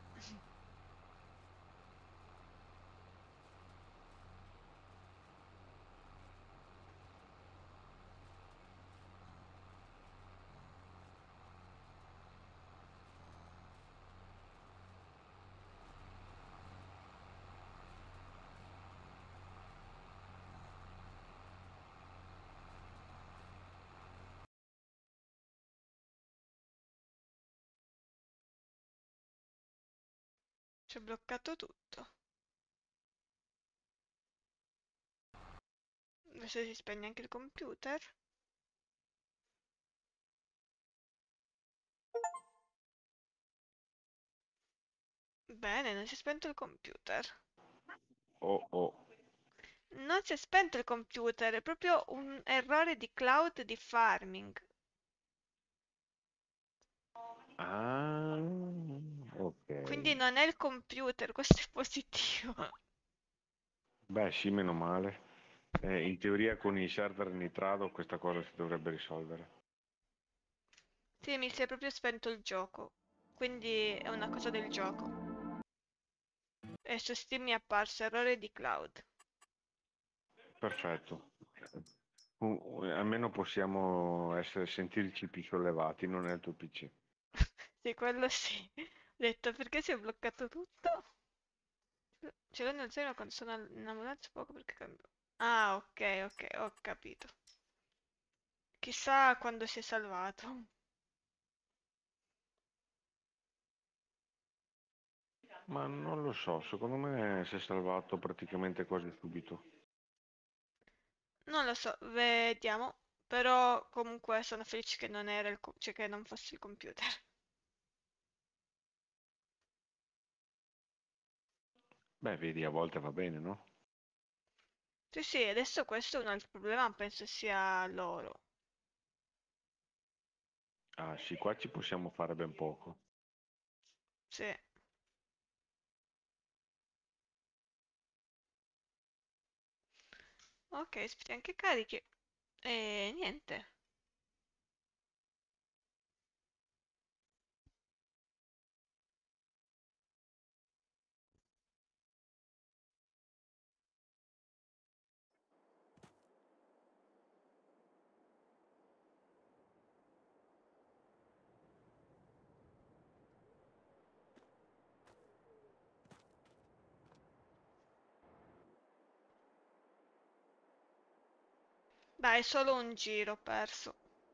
C'è bloccato tutto. Adesso si spegne anche il computer. Bene, non si è spento il computer. Oh oh. Non si è spento il computer, è proprio un errore di cloud di farming. Ah, ok. Quindi non è il computer, questo è positivo. Beh, sì, meno male. Eh, in teoria con i server nitrado questa cosa si dovrebbe risolvere. Sì, mi si è proprio spento il gioco. Quindi è una cosa del gioco. E su Steam mi è apparso errore di cloud. Perfetto. Uh, almeno possiamo essere, sentirci più sollevati, non è il tuo P C. Sì, quello sì. Ho detto perché si è bloccato tutto? Ce l'ho nel zero quando sono in ambulanza poco perché cambio. Ah, ok, ok, ho capito. Chissà quando si è salvato. Ma non lo so, secondo me si è salvato praticamente quasi subito. Non lo so, vediamo. Però comunque sono felice che non era il co- cioè che non fosse il computer. Beh, vedi, a volte va bene, no? Sì, sì, adesso questo è un altro problema, penso sia loro. Ah, sì, qua ci possiamo fare ben poco. Sì. Ok, aspetta, anche carichi. E niente. Dai, solo un giro perso.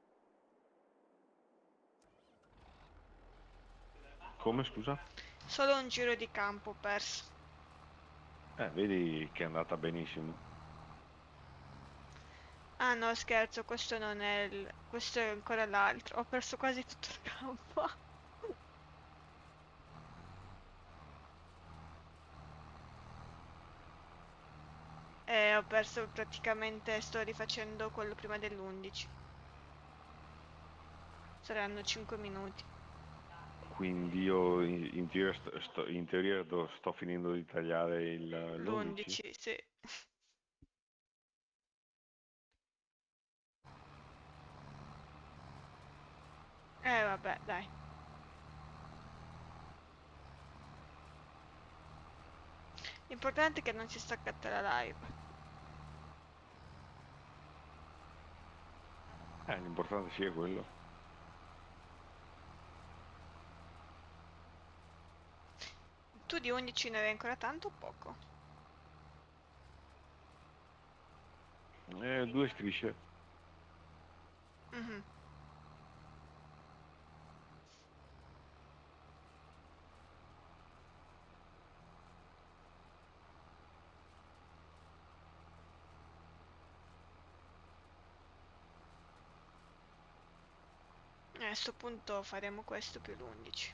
Come, scusa? Solo un giro di campo perso. Eh, vedi che è andata benissimo. Ah no, scherzo, questo non è il... questo è ancora l'altro. Ho perso quasi tutto il campo. E ho perso praticamente, sto rifacendo quello prima dell'undici. Saranno cinque minuti. Quindi io in, in teoria, sto, sto- in teoria do- sto finendo di tagliare il- l'undici. l'undici, sì. Eh vabbè, dai. L'importante è che non si staccata la live. Eh, l'importante sia quello. Tu di undici ne avevi ancora tanto o poco? Eh, due strisce. Mhm. Eh, a sto punto faremo questo più l'undici.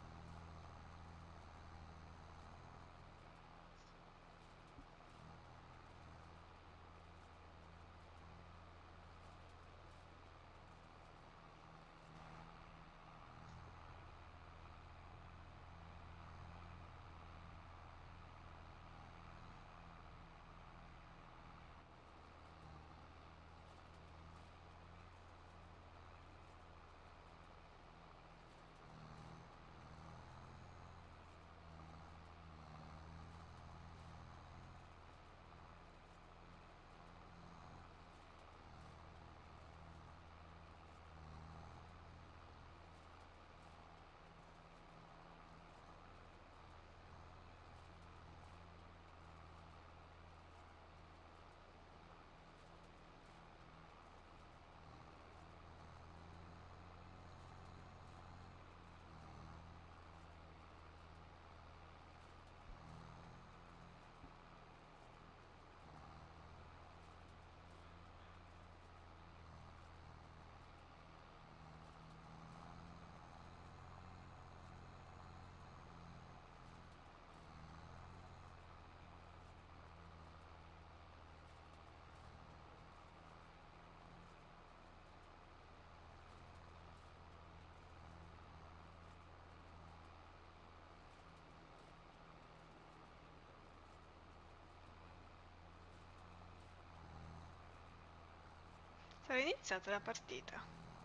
Sarà iniziata la partita.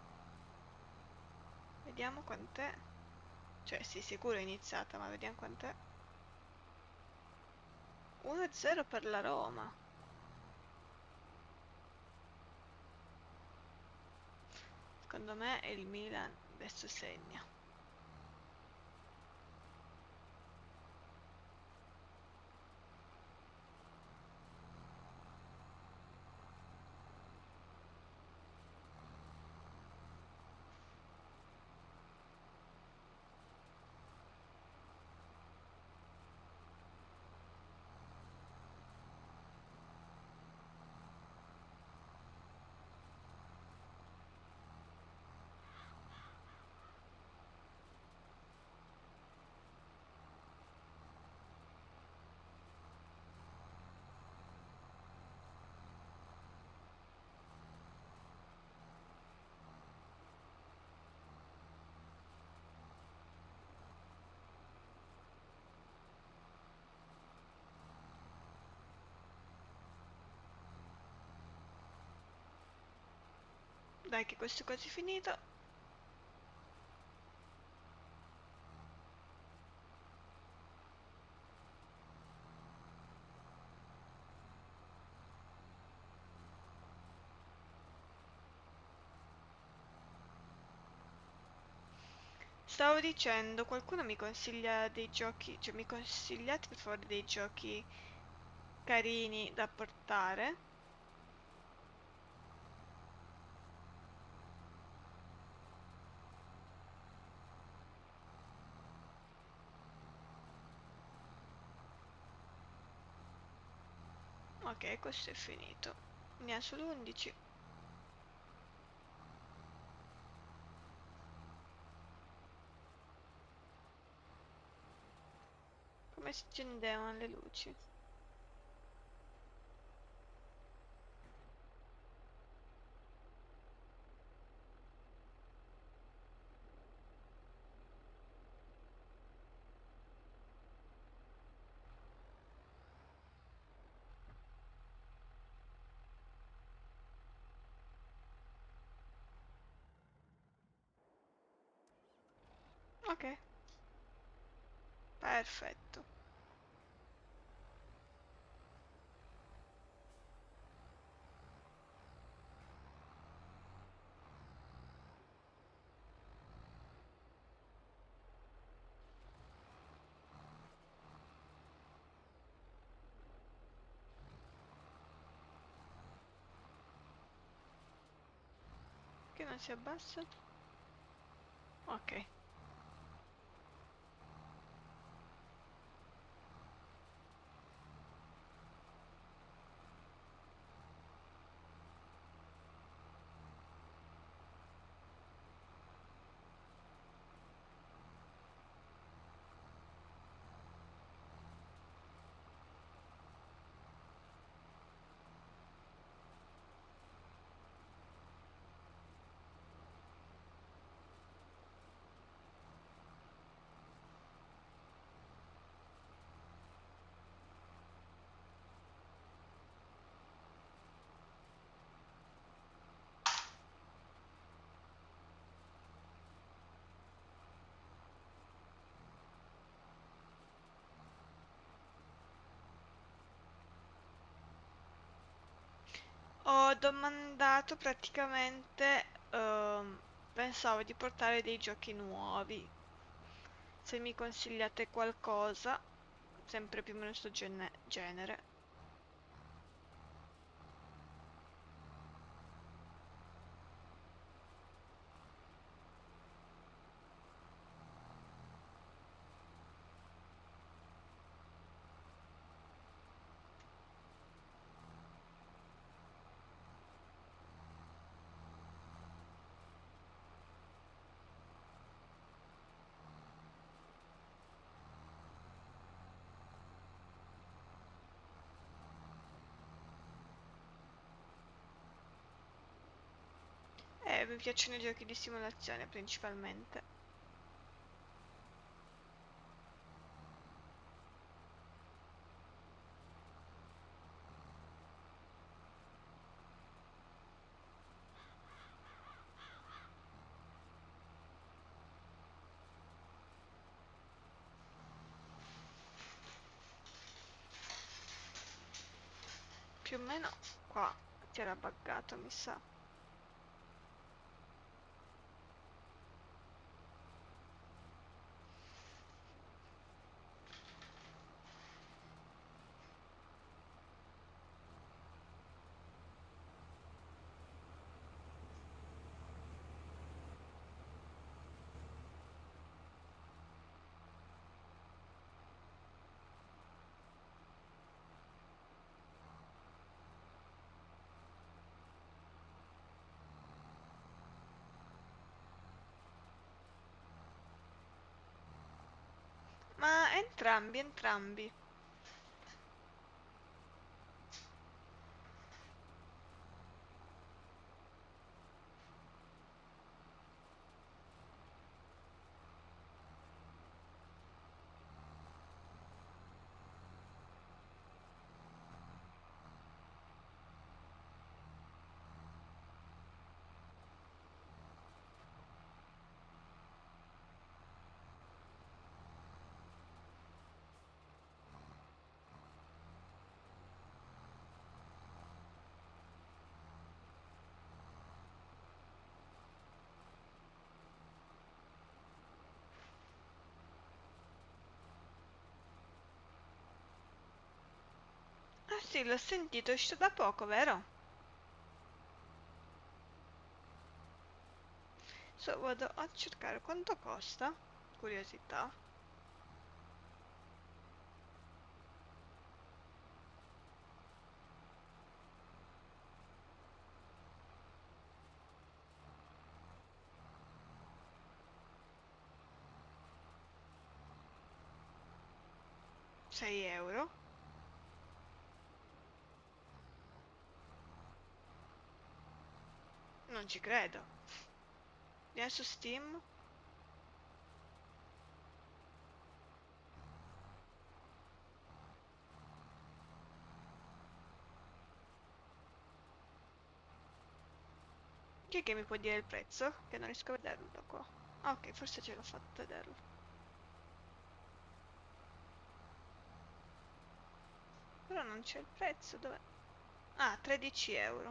Vediamo quant'è. Cioè, sì, sicuro è iniziata, ma vediamo quant'è. uno a zero per la Roma. Secondo me è il Milan adesso segna. Dai che questo è quasi finito. Stavo dicendo, qualcuno mi consiglia dei giochi, cioè mi consigliate per favore dei giochi carini da portare? Ok, questo è finito. Ne ha solo undici. Come si accendevano le luci? Ok, perfetto. Che non si abbassa? Ok. Ho domandato praticamente, ehm, pensavo di portare dei giochi nuovi. Se mi consigliate qualcosa, sempre più o meno sto gene- genere. Eh, mi piacciono i giochi di simulazione principalmente. Più o meno qua si era buggato, mi sa. Ma entrambi, entrambi. Ah sì, l'ho sentito, è uscito da poco, vero? So, vado a cercare quanto costa. Curiosità. sei euro? Non ci credo. Vieni su Steam? Chi è che mi può dire il prezzo? Che non riesco a vederlo da qua. Ah, ok, forse ce l'ho fatto vederlo. Però non c'è il prezzo, dov'è? Ah, tredici euro.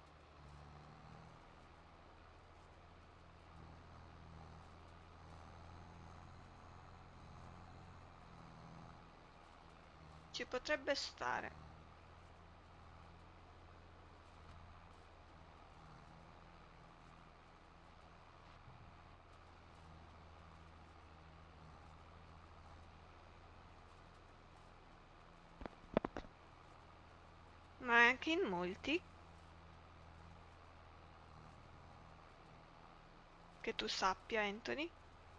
Ci potrebbe stare. Ma è anche in molti? Che tu sappia, Anthony?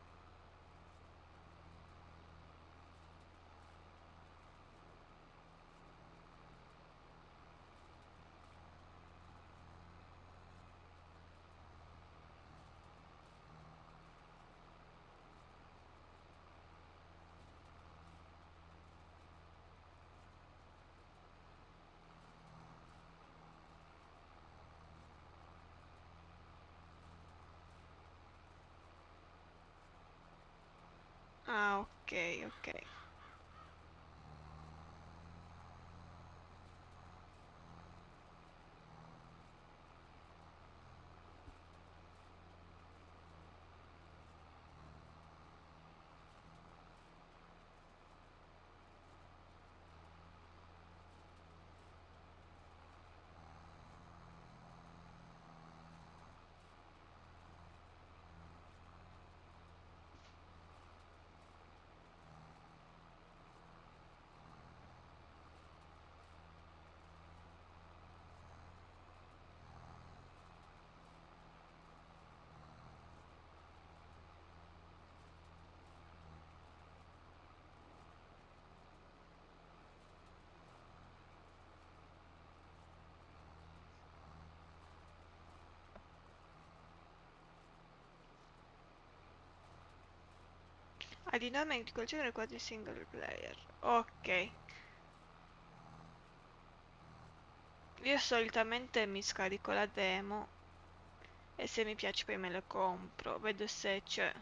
Ah, ok, ok. Ha dinamiche di quel genere quasi single player. Ok. Io solitamente mi scarico la demo e se mi piace poi me lo compro. Vedo se c'è.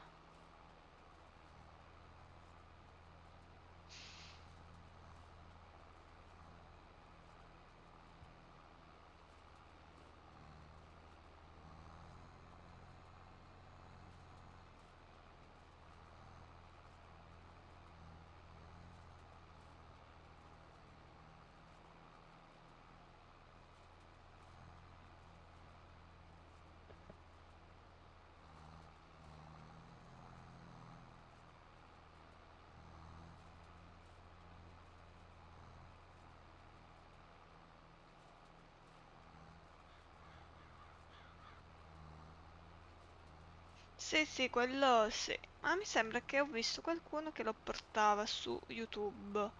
Sì, sì, quello sì. Ma mi sembra che ho visto qualcuno che lo portava su YouTube.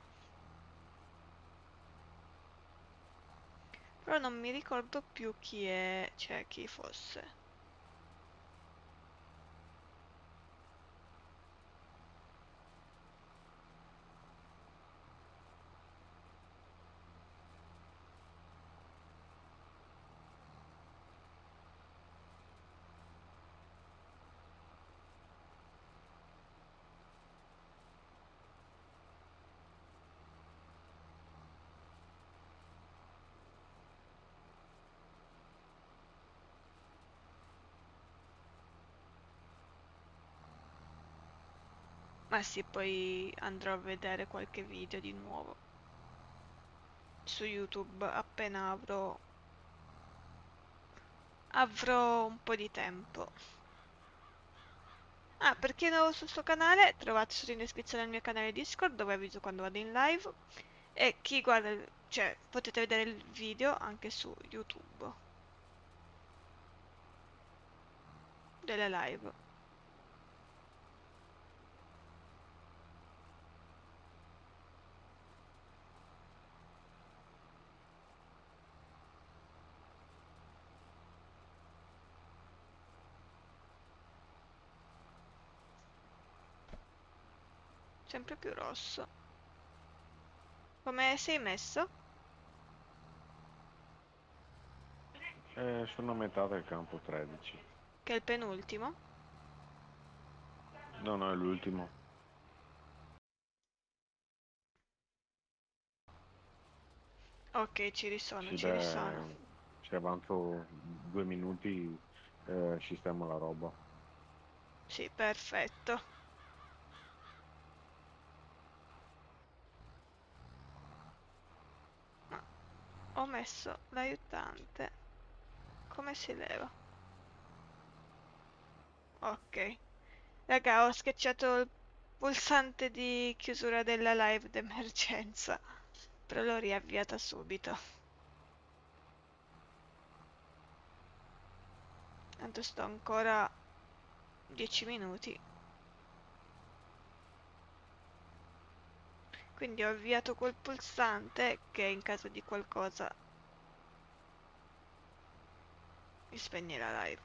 Però non mi ricordo più chi è, cioè chi fosse. Ma sì, poi andrò a vedere qualche video di nuovo. su YouTube appena avrò avrò un po' di tempo. Ah, per chi è nuovo sul suo canale, trovate sotto in descrizione il mio canale Discord dove avviso quando vado in live e chi guarda, il- cioè potete vedere il video anche su YouTube delle live. Sempre più rosso. Come sei messo? Eh, sono a metà del campo tredici. Che è il penultimo? No, no, è l'ultimo. Ok, ci risono, Sì, ci risono. beh, se avanzo due minuti eh, sistemo la roba. Sì, perfetto. Ma ho messo l'aiutante. Come si leva? Ok. Raga, ho schiacciato il pulsante di chiusura della live d'emergenza, però l'ho riavviata subito. Tanto sto ancora dieci minuti. Quindi ho avviato quel pulsante che in caso di qualcosa mi spegne la live.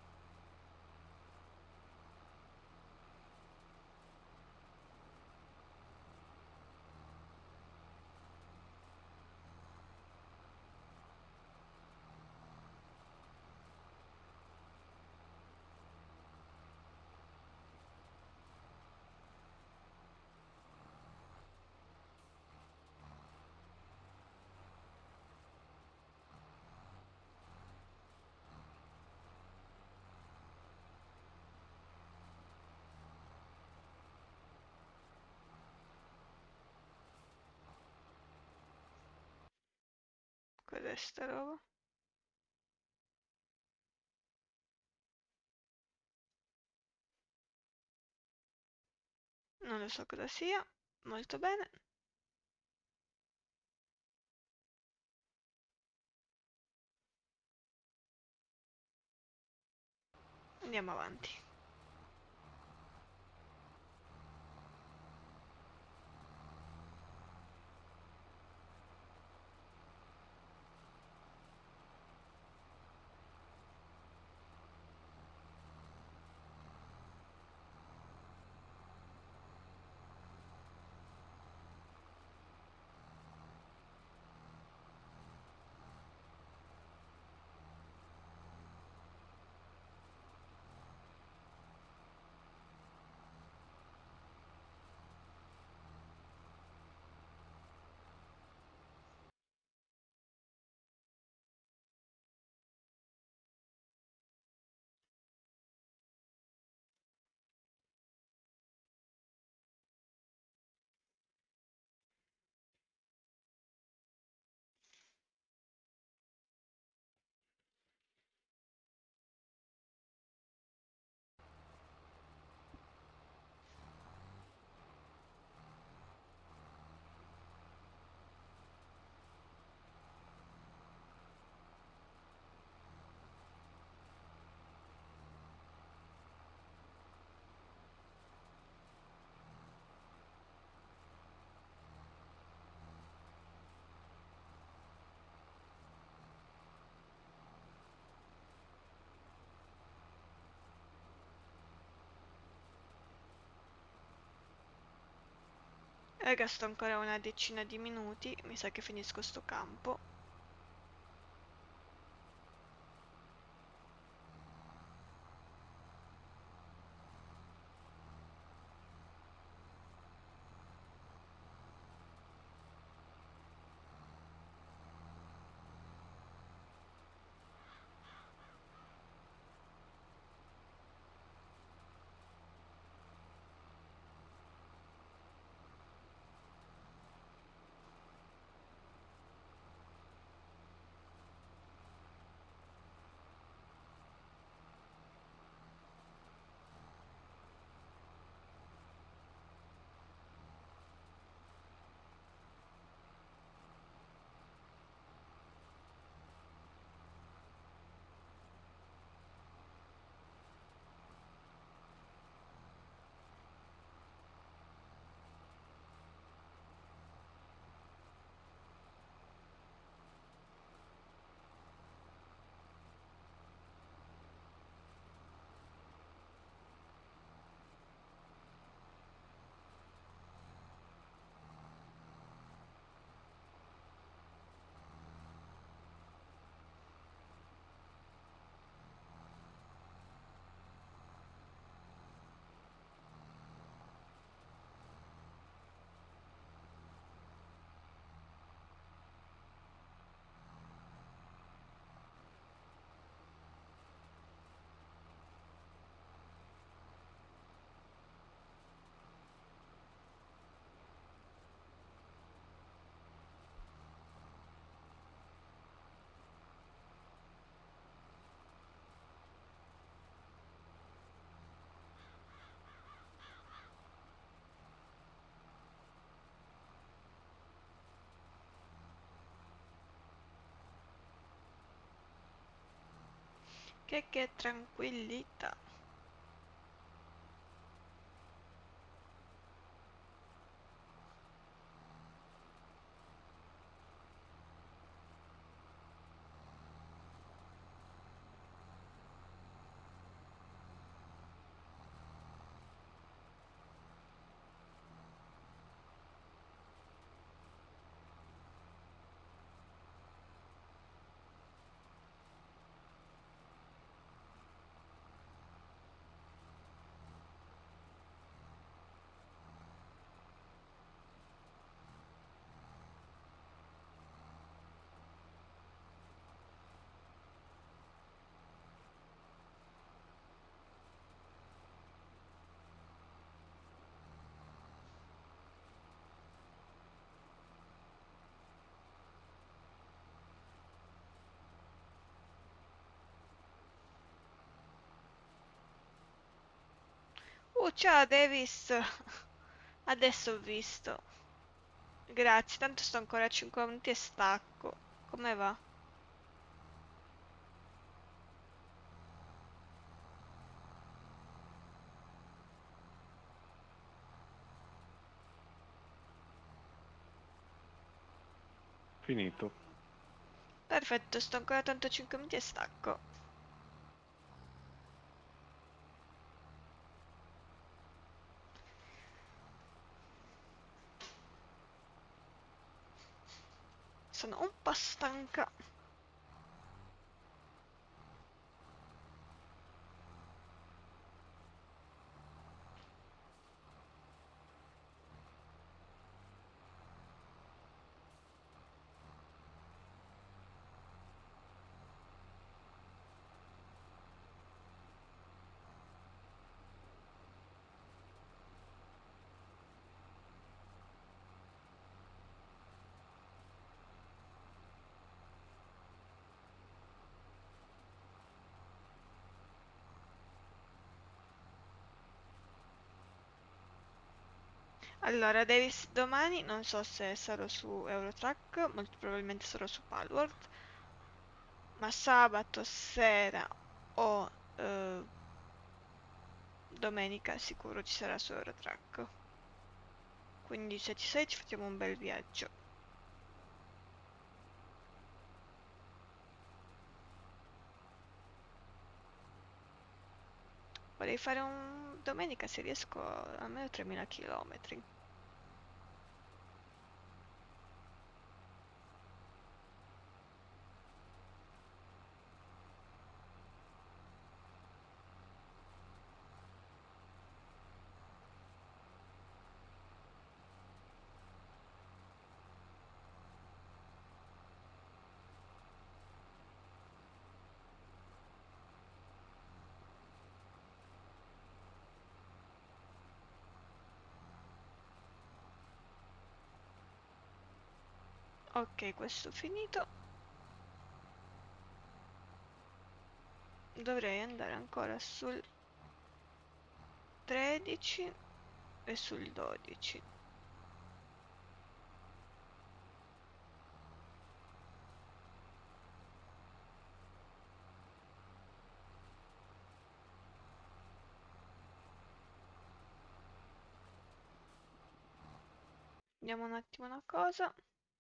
Cos'è sta roba? Non lo so cosa sia. Molto bene. Andiamo avanti. Raga, sto ancora una decina di minuti. Mi sa che finisco sto campo. Che che tranquillità. Uh, ciao Davis! Adesso ho visto. Grazie, tanto sto ancora a cinque minuti e stacco. Come va? Finito. Perfetto, sto ancora tanto a cinque minuti e stacco. Sono un po' stanca. Allora, Davis, domani non so se sarò su Eurotrack, molto probabilmente sarò su Palworld, ma sabato sera o eh, domenica sicuro ci sarà su Eurotrack. Quindi se ci sei ci facciamo un bel viaggio. Vorrei fare un domenica se riesco almeno tremila chilometri. Ok, questo finito. Dovrei andare ancora sul tredici e sul dodici. Vediamo un attimo una cosa.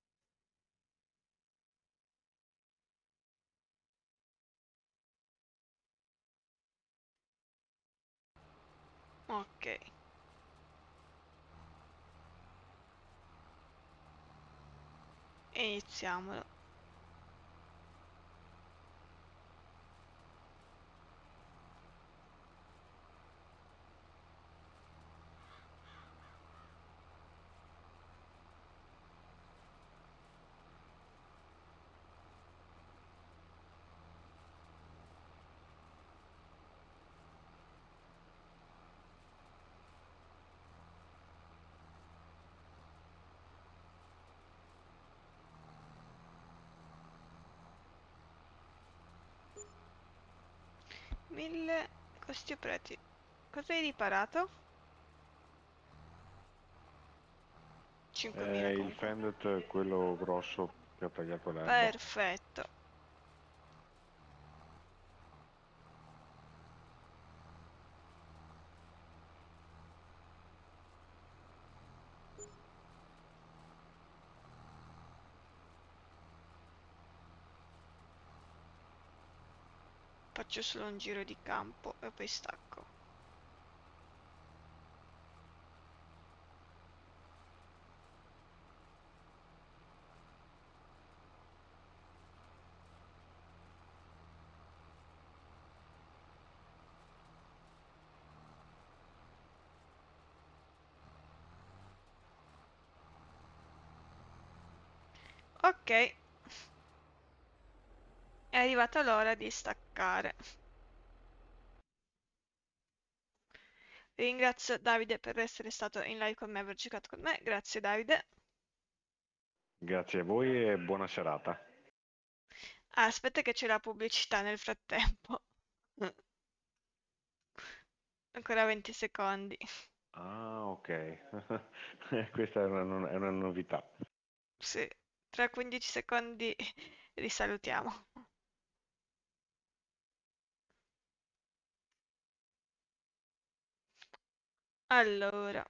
Ok, iniziamolo. mille costi operati. Cosa hai riparato? cinquemila È il comunque. Fendet, quello grosso che ha tagliato l'erba. Perfetto. faccio solo un giro di campo e poi stacco. Ok, è arrivata l'ora di staccare. Ringrazio Davide per essere stato in live con me e aver giocato con me. Grazie Davide. Grazie a voi e buona serata. Ah, aspetta che c'è la pubblicità nel frattempo. Ancora venti secondi. Ah, ok. Questa è una, no- è una novità. Sì, tra quindici secondi risalutiamo. Allora,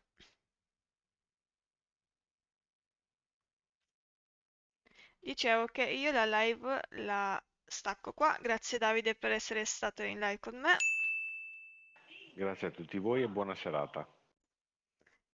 dicevo che io la live la stacco qua. Grazie Davide per essere stato in live con me. Grazie a tutti voi e buona serata.